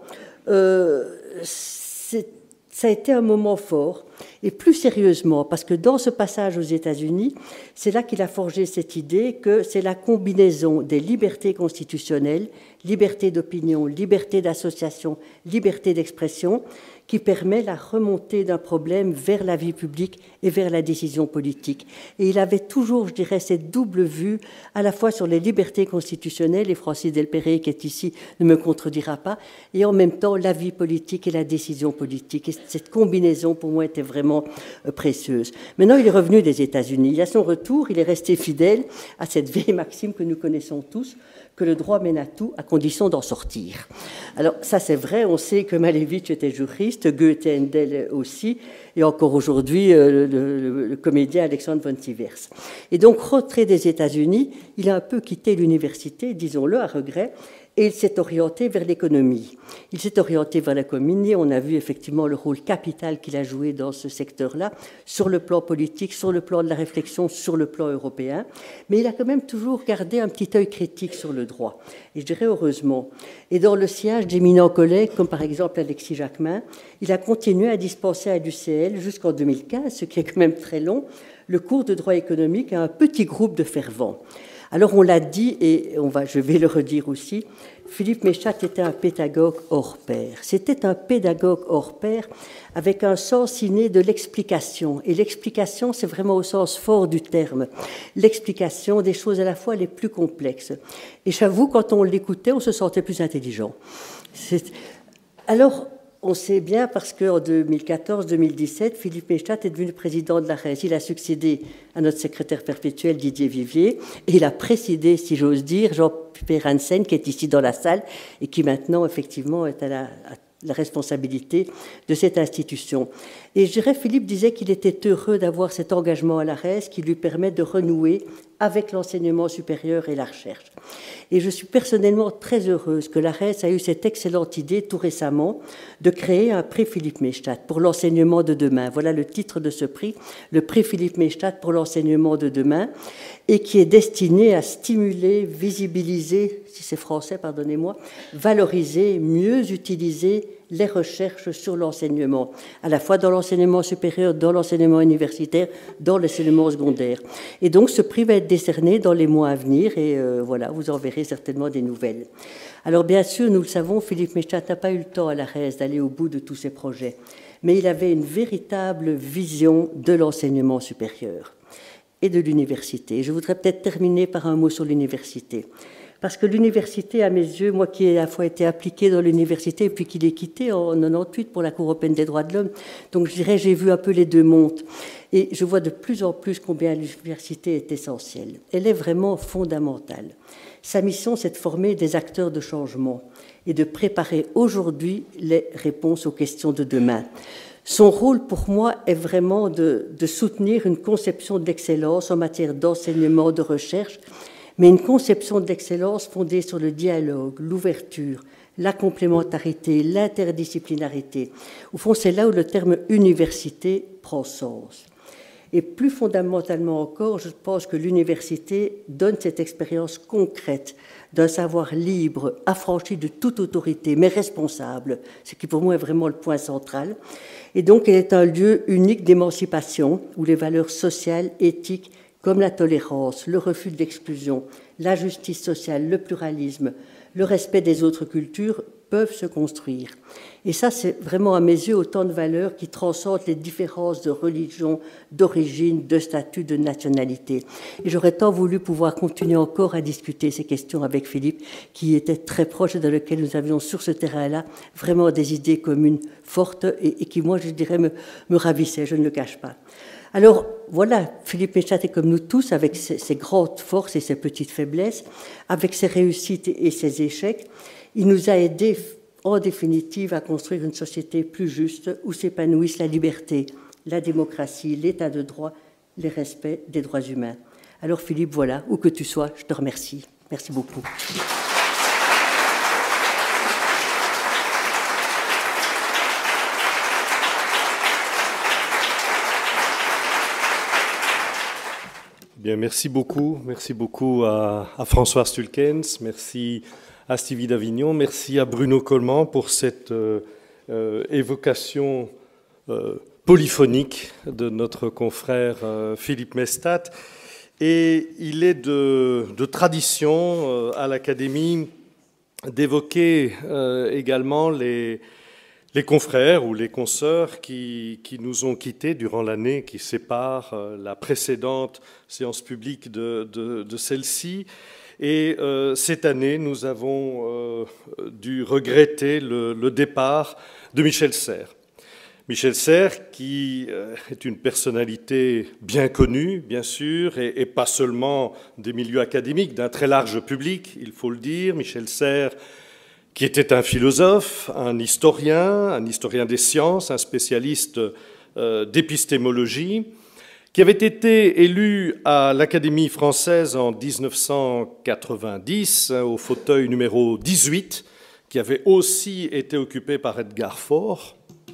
ça a été un moment fort, et plus sérieusement, parce que dans ce passage aux États-Unis, c'est là qu'il a forgé cette idée que c'est la combinaison des libertés constitutionnelles, liberté d'opinion, liberté d'association, liberté d'expression, qui permet la remontée d'un problème vers la vie publique et vers la décision politique. Et il avait toujours, je dirais, cette double vue, à la fois sur les libertés constitutionnelles, et Francis Delperrey, qui est ici, ne me contredira pas, et en même temps la vie politique et la décision politique. Et cette combinaison, pour moi, était vraiment précieuse. Maintenant, il est revenu des États-Unis. À son retour, il est resté fidèle à cette vieille maxime que nous connaissons tous, que le droit mène à tout, à condition d'en sortir. Alors, ça c'est vrai, on sait que Malevich était juriste, Goethe et Handel aussi, et encore aujourd'hui, le comédien Alexandre von Sivers. Et donc, retrait des États-Unis, il a un peu quitté l'université, disons-le, à regret, et il s'est orienté vers l'économie. Il s'est orienté vers l'économie, on a vu effectivement le rôle capital qu'il a joué dans ce secteur-là, sur le plan politique, sur le plan de la réflexion, sur le plan européen, mais il a quand même toujours gardé un petit œil critique sur le droit, et je dirais heureusement. Et dans le sillage d'éminents collègues, comme par exemple Alexis Jacquemin, il a continué à dispenser à l'UCL jusqu'en 2015, ce qui est quand même très long, le cours de droit économique à un petit groupe de fervents. Alors on l'a dit, et je vais le redire aussi, Philippe Méchat était un pédagogue hors pair. C'était un pédagogue hors pair avec un sens inné de l'explication. Et l'explication, c'est vraiment au sens fort du terme. L'explication des choses à la fois les plus complexes. Et j'avoue, quand on l'écoutait, on se sentait plus intelligent. Alors, on sait bien parce qu'en 2014-2017, Philippe Méchat est devenu président de l'ARES. Il a succédé à notre secrétaire perpétuel Didier Vivier et il a précédé, si j'ose dire, Jean-Pierre Hansen, qui est ici dans la salle et qui maintenant, effectivement, est à la responsabilité de cette institution. Et je dirais, Philippe disait qu'il était heureux d'avoir cet engagement à l'ARES qui lui permet de renouer avec l'enseignement supérieur et la recherche. Et je suis personnellement très heureuse que l'ARES a eu cette excellente idée tout récemment de créer un prix Philippe Méchat pour l'enseignement de demain. Voilà le titre de ce prix, le prix Philippe Méchat pour l'enseignement de demain, et qui est destiné à stimuler, visibiliser, si c'est français, pardonnez-moi, valoriser, mieux utiliser les recherches sur l'enseignement, à la fois dans l'enseignement supérieur, dans l'enseignement universitaire, dans l'enseignement secondaire. Et donc ce prix va être décerné dans les mois à venir et voilà, vous en verrez certainement des nouvelles. Alors bien sûr, nous le savons, Philippe Méchat n'a pas eu le temps à l'ARES d'aller au bout de tous ses projets, mais il avait une véritable vision de l'enseignement supérieur et de l'université. Je voudrais peut-être terminer par un mot sur l'université. Parce que l'université, à mes yeux, moi qui ai à la fois été appliquée dans l'université et puis qui l'ai quittée en 98 pour la Cour européenne des droits de l'homme, donc je dirais j'ai vu un peu les deux mondes. Et je vois de plus en plus combien l'université est essentielle. Elle est vraiment fondamentale. Sa mission, c'est de former des acteurs de changement et de préparer aujourd'hui les réponses aux questions de demain. Son rôle, pour moi, est vraiment de soutenir une conception de l'excellence en matière d'enseignement, de recherche, mais une conception de l'excellence fondée sur le dialogue, l'ouverture, la complémentarité, l'interdisciplinarité. Au fond, c'est là où le terme université prend sens. Et plus fondamentalement encore, je pense que l'université donne cette expérience concrète d'un savoir libre, affranchi de toute autorité, mais responsable, ce qui pour moi est vraiment le point central. Et donc, elle est un lieu unique d'émancipation où les valeurs sociales, éthiques, comme la tolérance, le refus de l'exclusion, la justice sociale, le pluralisme, le respect des autres cultures peuvent se construire. Et ça, c'est vraiment à mes yeux autant de valeurs qui transcendent les différences de religion, d'origine, de statut, de nationalité. Et j'aurais tant voulu pouvoir continuer encore à discuter ces questions avec Philippe, qui était très proche et dans lequel nous avions sur ce terrain-là vraiment des idées communes fortes et qui, moi, je dirais, me ravissaient, je ne le cache pas. Alors, voilà, Philippe Mestat est comme nous tous, avec ses grandes forces et ses petites faiblesses, avec ses réussites et ses échecs. Il nous a aidés, en définitive, à construire une société plus juste où s'épanouissent la liberté, la démocratie, l'état de droit, le respect des droits humains. Alors, Philippe, voilà, où que tu sois, je te remercie. Merci beaucoup. Bien, merci beaucoup à François Stulkens, merci à Stevie Davignon, merci à Bruno Coleman pour cette évocation polyphonique de notre confrère Philippe Mestat. Et il est de tradition à l'Académie d'évoquer également les confrères ou les consoeurs qui nous ont quittés durant l'année qui sépare la précédente séance publique de celle-ci. Et cette année, nous avons dû regretter le départ de Michel Serres. Michel Serres, qui est une personnalité bien connue, bien sûr, et pas seulement des milieux académiques, d'un très large public, il faut le dire. Michel Serres, qui était un philosophe, un historien des sciences, un spécialiste d'épistémologie, qui avait été élu à l'Académie française en 1990, au fauteuil numéro 18, qui avait aussi été occupé par Edgar Faure,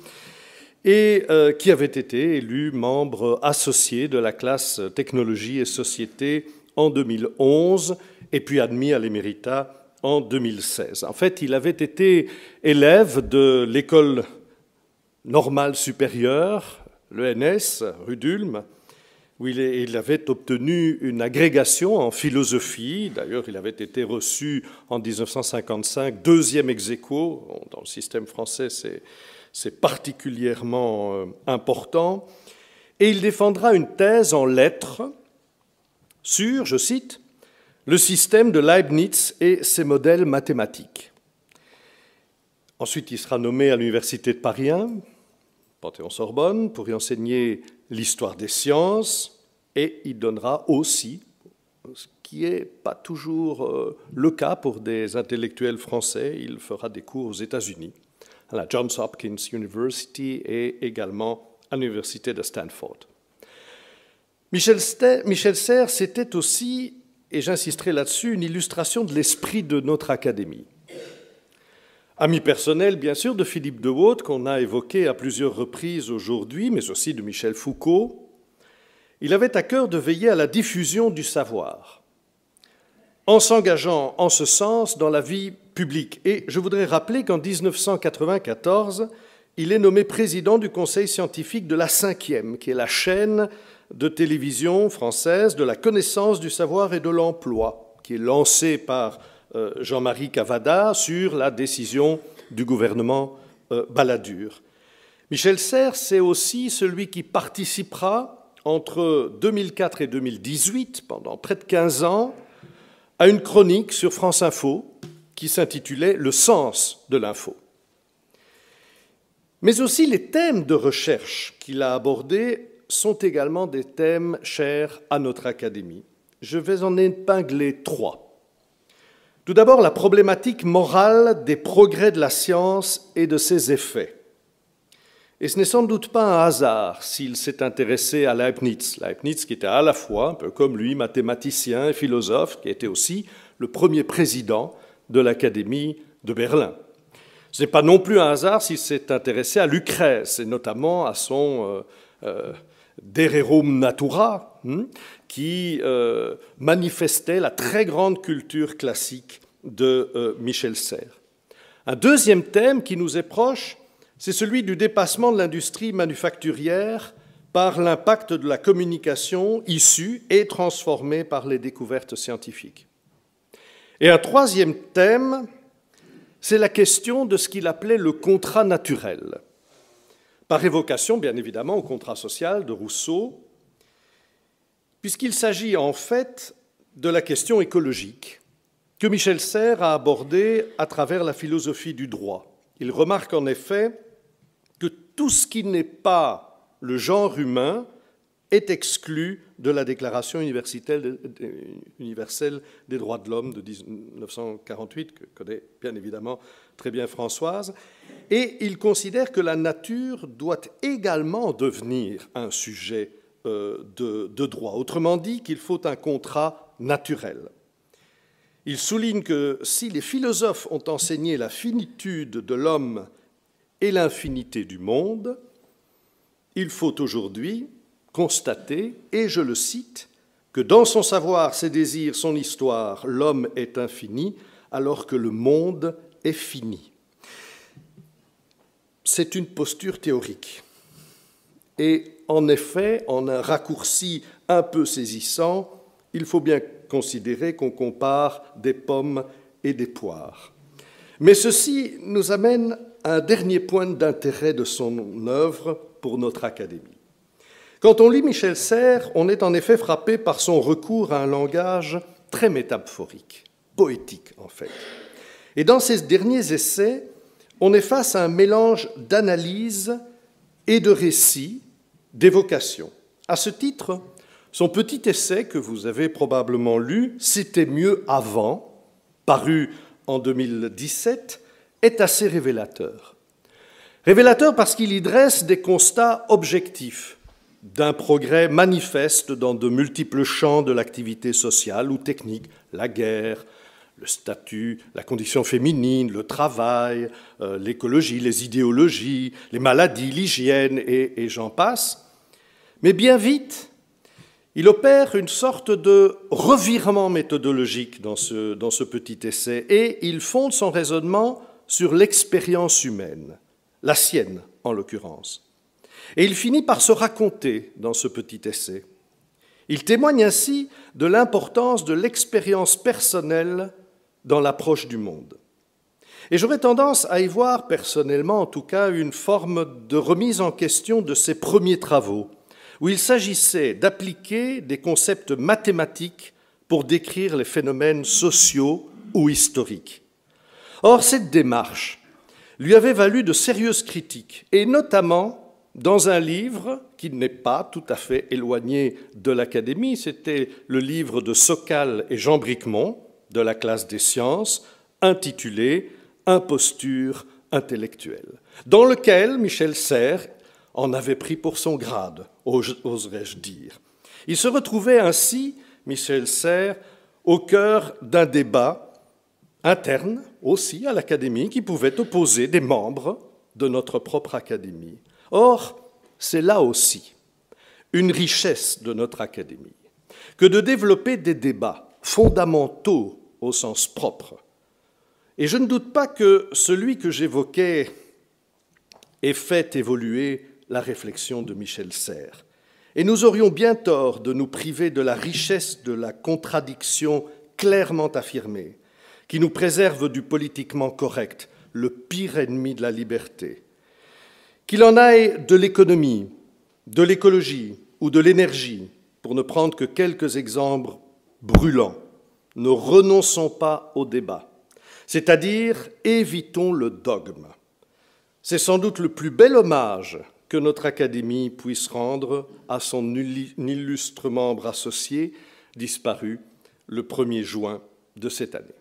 et qui avait été élu membre associé de la classe Technologie et Société en 2011, et puis admis à l'éméritat en 2016. En fait, il avait été élève de l'école normale supérieure, l'ENS, rue d'Ulm, où il avait obtenu une agrégation en philosophie. D'ailleurs, il avait été reçu en 1955, deuxième ex aequo. Dans le système français, c'est particulièrement important. Et il défendra une thèse en lettres sur, je cite, le système de Leibniz et ses modèles mathématiques. Ensuite, il sera nommé à l'Université de Paris 1, Panthéon-Sorbonne, pour y enseigner l'histoire des sciences, et il donnera aussi, ce qui n'est pas toujours le cas pour des intellectuels français, il fera des cours aux États-Unis, à la Johns Hopkins University et également à l'Université de Stanford. Michel Serres, c'était aussi, et j'insisterai là-dessus, une illustration de l'esprit de notre Académie. Ami personnel, bien sûr, de Philippe de Waute, qu'on a évoqué à plusieurs reprises aujourd'hui, mais aussi de Michel Foucault, il avait à cœur de veiller à la diffusion du savoir, en s'engageant en ce sens dans la vie publique. Et je voudrais rappeler qu'en 1994, il est nommé président du Conseil scientifique de la 5e, qui est la chaîne de télévision française de la connaissance du savoir et de l'emploi, qui est lancée par Jean-Marie Cavada sur la décision du gouvernement Balladur. Michel Serres, c'est aussi celui qui participera entre 2004 et 2018, pendant près de 15 ans, à une chronique sur France Info qui s'intitulait « Le sens de l'info ». Mais aussi les thèmes de recherche qu'il a abordés sont également des thèmes chers à notre Académie. Je vais en épingler 3. Tout d'abord, la problématique morale des progrès de la science et de ses effets. Et ce n'est sans doute pas un hasard s'il s'est intéressé à Leibniz. Leibniz qui était à la fois, un peu comme lui, mathématicien et philosophe, qui était aussi le premier président de l'Académie de Berlin. Ce n'est pas non plus un hasard s'il s'est intéressé à Lucrèce, et notamment à son De Rerum Natura, qui manifestait la très grande culture classique de Michel Serres. Un deuxième thème qui nous est proche, c'est celui du dépassement de l'industrie manufacturière par l'impact de la communication issue et transformée par les découvertes scientifiques. Et un troisième thème, c'est la question de ce qu'il appelait le contrat naturel, par évocation, bien évidemment, au contrat social de Rousseau, puisqu'il s'agit en fait de la question écologique que Michel Serres a abordée à travers la philosophie du droit. Il remarque en effet que tout ce qui n'est pas le genre humain est exclu de la Déclaration universelle des droits de l'homme de 1948, que connaît bien évidemment très bien Françoise, et il considère que la nature doit également devenir un sujet de droit. Autrement dit, qu'il faut un contrat naturel. Il souligne que si les philosophes ont enseigné la finitude de l'homme et l'infinité du monde, il faut aujourd'hui constater, et je le cite, que dans son savoir, ses désirs, son histoire, l'homme est infini, alors que le monde est fini. C'est une posture théorique. Et en effet, en un raccourci un peu saisissant, il faut bien considérer qu'on compare des pommes et des poires. Mais ceci nous amène à un dernier point d'intérêt de son œuvre pour notre Académie. Quand on lit Michel Serres, on est en effet frappé par son recours à un langage très métaphorique, poétique en fait. Et dans ces derniers essais, on est face à un mélange d'analyse et de récit, d'évocation. À ce titre, son petit essai que vous avez probablement lu, « C'était mieux avant », paru en 2017, est assez révélateur. Révélateur parce qu'il y dresse des constats objectifs d'un progrès manifeste dans de multiples champs de l'activité sociale ou technique, la guerre, le statut, la condition féminine, le travail, l'écologie, les idéologies, les maladies, l'hygiène, et j'en passe. Mais bien vite, il opère une sorte de revirement méthodologique dans ce petit essai, et il fonde son raisonnement sur l'expérience humaine, la sienne en l'occurrence. Et il finit par se raconter dans ce petit essai. Il témoigne ainsi de l'importance de l'expérience personnelle dans l'approche du monde. Et j'aurais tendance à y voir, personnellement en tout cas, une forme de remise en question de ses premiers travaux, où il s'agissait d'appliquer des concepts mathématiques pour décrire les phénomènes sociaux ou historiques. Or, cette démarche lui avait valu de sérieuses critiques, et notamment dans un livre qui n'est pas tout à fait éloigné de l'Académie, c'était le livre de Sokal et Jean Bricmont, de la classe des sciences, intitulé « Imposture intellectuelle », dans lequel Michel Serres en avait pris pour son grade, oserais-je dire. Il se retrouvait ainsi, Michel Serres, au cœur d'un débat interne aussi à l'Académie qui pouvait opposer des membres de notre propre Académie. Or, c'est là aussi une richesse de notre Académie que de développer des débats fondamentaux au sens propre. Et je ne doute pas que celui que j'évoquais ait fait évoluer la réflexion de Michel Serres. Et nous aurions bien tort de nous priver de la richesse de la contradiction clairement affirmée, qui nous préserve du politiquement correct, le pire ennemi de la liberté. Qu'il en aille de l'économie, de l'écologie ou de l'énergie, pour ne prendre que quelques exemples brûlants, Ne renonçons pas au débat, c'est-à-dire évitons le dogme. C'est sans doute le plus bel hommage que notre Académie puisse rendre à son illustre membre associé, disparu le 1er juin de cette année.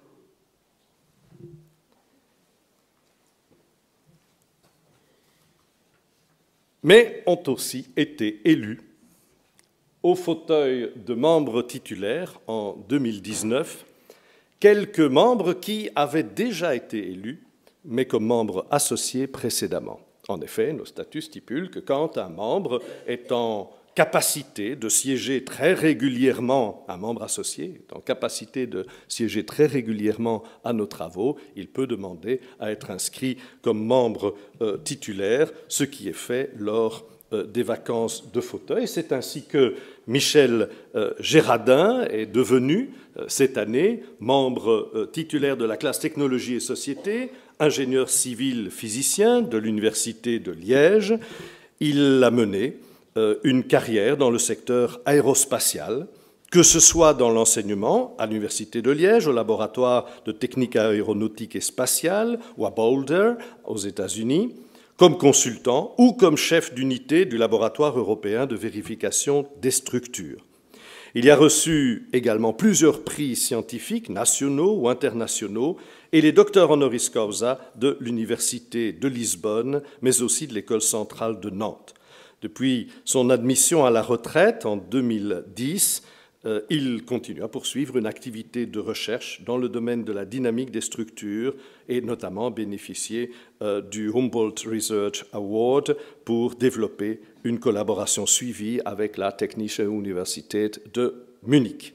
Mais ont aussi été élus au fauteuil de membres titulaires en 2019 quelques membres qui avaient déjà été élus, mais comme membres associés précédemment. En effet, nos statuts stipulent que quand un membre est en capacité de siéger très régulièrement, un membre associé est en capacité de siéger très régulièrement à nos travaux, il peut demander à être inscrit comme membre titulaire, ce qui est fait lors des vacances de fauteuil. C'est ainsi que Michel Gérardin est devenu cette année membre titulaire de la classe Technologie et Société, ingénieur civil physicien de l'Université de Liège. Il a mené une carrière dans le secteur aérospatial, que ce soit dans l'enseignement à l'Université de Liège, au laboratoire de technique aéronautique et spatiale, ou à Boulder, aux États-Unis, comme consultant ou comme chef d'unité du laboratoire européen de vérification des structures. Il y a reçu également plusieurs prix scientifiques, nationaux ou internationaux, et les docteurs honoris causa de l'Université de Lisbonne, mais aussi de l'École centrale de Nantes. Depuis son admission à la retraite en 2010, il continue à poursuivre une activité de recherche dans le domaine de la dynamique des structures et notamment bénéficier du Humboldt Research Award pour développer une collaboration suivie avec la Technische Universität de Munich.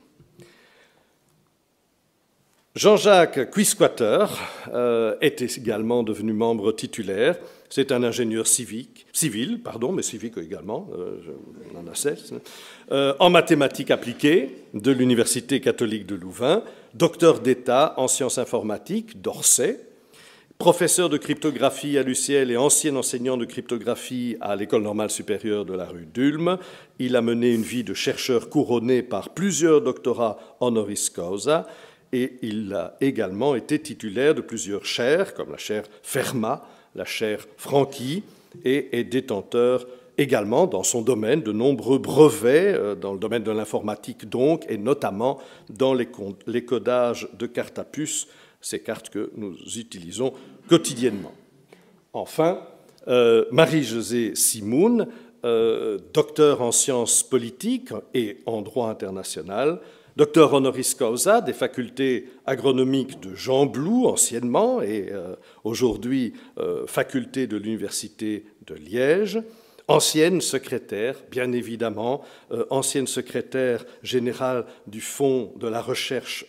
Jean-Jacques Quisquater est également devenu membre titulaire. C'est un ingénieur civil, mais civique également, on en a 16, en mathématiques appliquées de l'Université catholique de Louvain, docteur d'État en sciences informatiques d'Orsay, professeur de cryptographie à l'UCL et ancien enseignant de cryptographie à l'École normale supérieure de la rue d'Ulm. Il a mené une vie de chercheur couronné par plusieurs doctorats honoris causa et il a également été titulaire de plusieurs chaires, comme la chaire Fermat, la chaire Franqui, et est détenteur également dans son domaine de nombreux brevets, dans le domaine de l'informatique donc, et notamment dans les codages de cartes à puce, ces cartes que nous utilisons quotidiennement. Enfin, Marie-Josée Simoun, docteur en sciences politiques et en droit international, docteur honoris causa des facultés agronomiques de Jean Blou, anciennement, et aujourd'hui faculté de l'Université de Liège, ancienne secrétaire, bien évidemment, ancienne secrétaire générale du Fonds de la recherche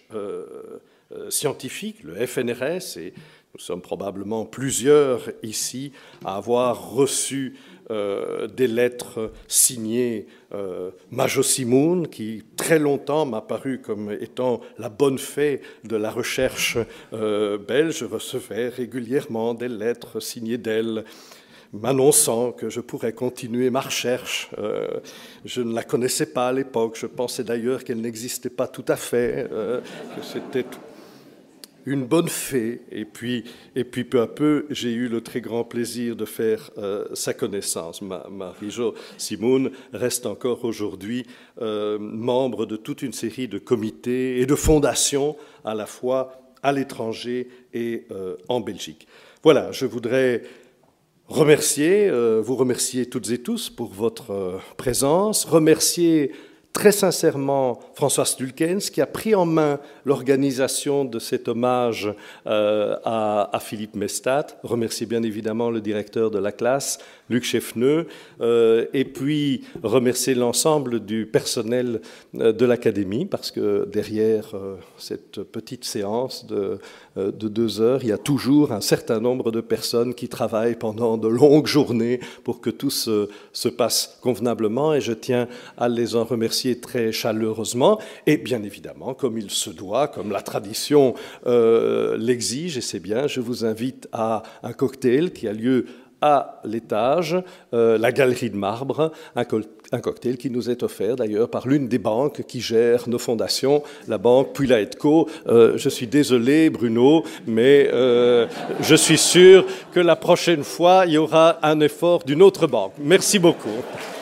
scientifique, le FNRS, et nous sommes probablement plusieurs ici à avoir reçu des lettres signées Majo Simoun, qui très longtemps m'a paru comme étant la bonne fée de la recherche belge. Je recevais régulièrement des lettres signées d'elle, m'annonçant que je pourrais continuer ma recherche. Je ne la connaissais pas à l'époque, je pensais d'ailleurs qu'elle n'existait pas tout à fait, que c'était une bonne fée, et puis peu à peu, j'ai eu le très grand plaisir de faire sa connaissance. Marie-Jo Simoun reste encore aujourd'hui membre de toute une série de comités et de fondations, à la fois à l'étranger et en Belgique. Voilà, je voudrais vous remercier toutes et tous pour votre présence, remercier très sincèrement François Stulkens, qui a pris en main l'organisation de cet hommage à Philippe Mestat, remercier bien évidemment le directeur de la classe, Luc Cheffneux, et puis remercier l'ensemble du personnel de l'Académie, parce que derrière cette petite séance de 2 heures, il y a toujours un certain nombre de personnes qui travaillent pendant de longues journées pour que tout se passe convenablement, et je tiens à les en remercier très chaleureusement, et bien évidemment, comme il se doit, comme la tradition l'exige, et c'est bien, je vous invite à un cocktail qui a lieu à l'étage, la galerie de marbre, un cocktail qui nous est offert d'ailleurs par l'une des banques qui gère nos fondations, la banque Puila & Co. Je suis désolé Bruno, mais je suis sûr que la prochaine fois, il y aura un effort d'une autre banque. Merci beaucoup.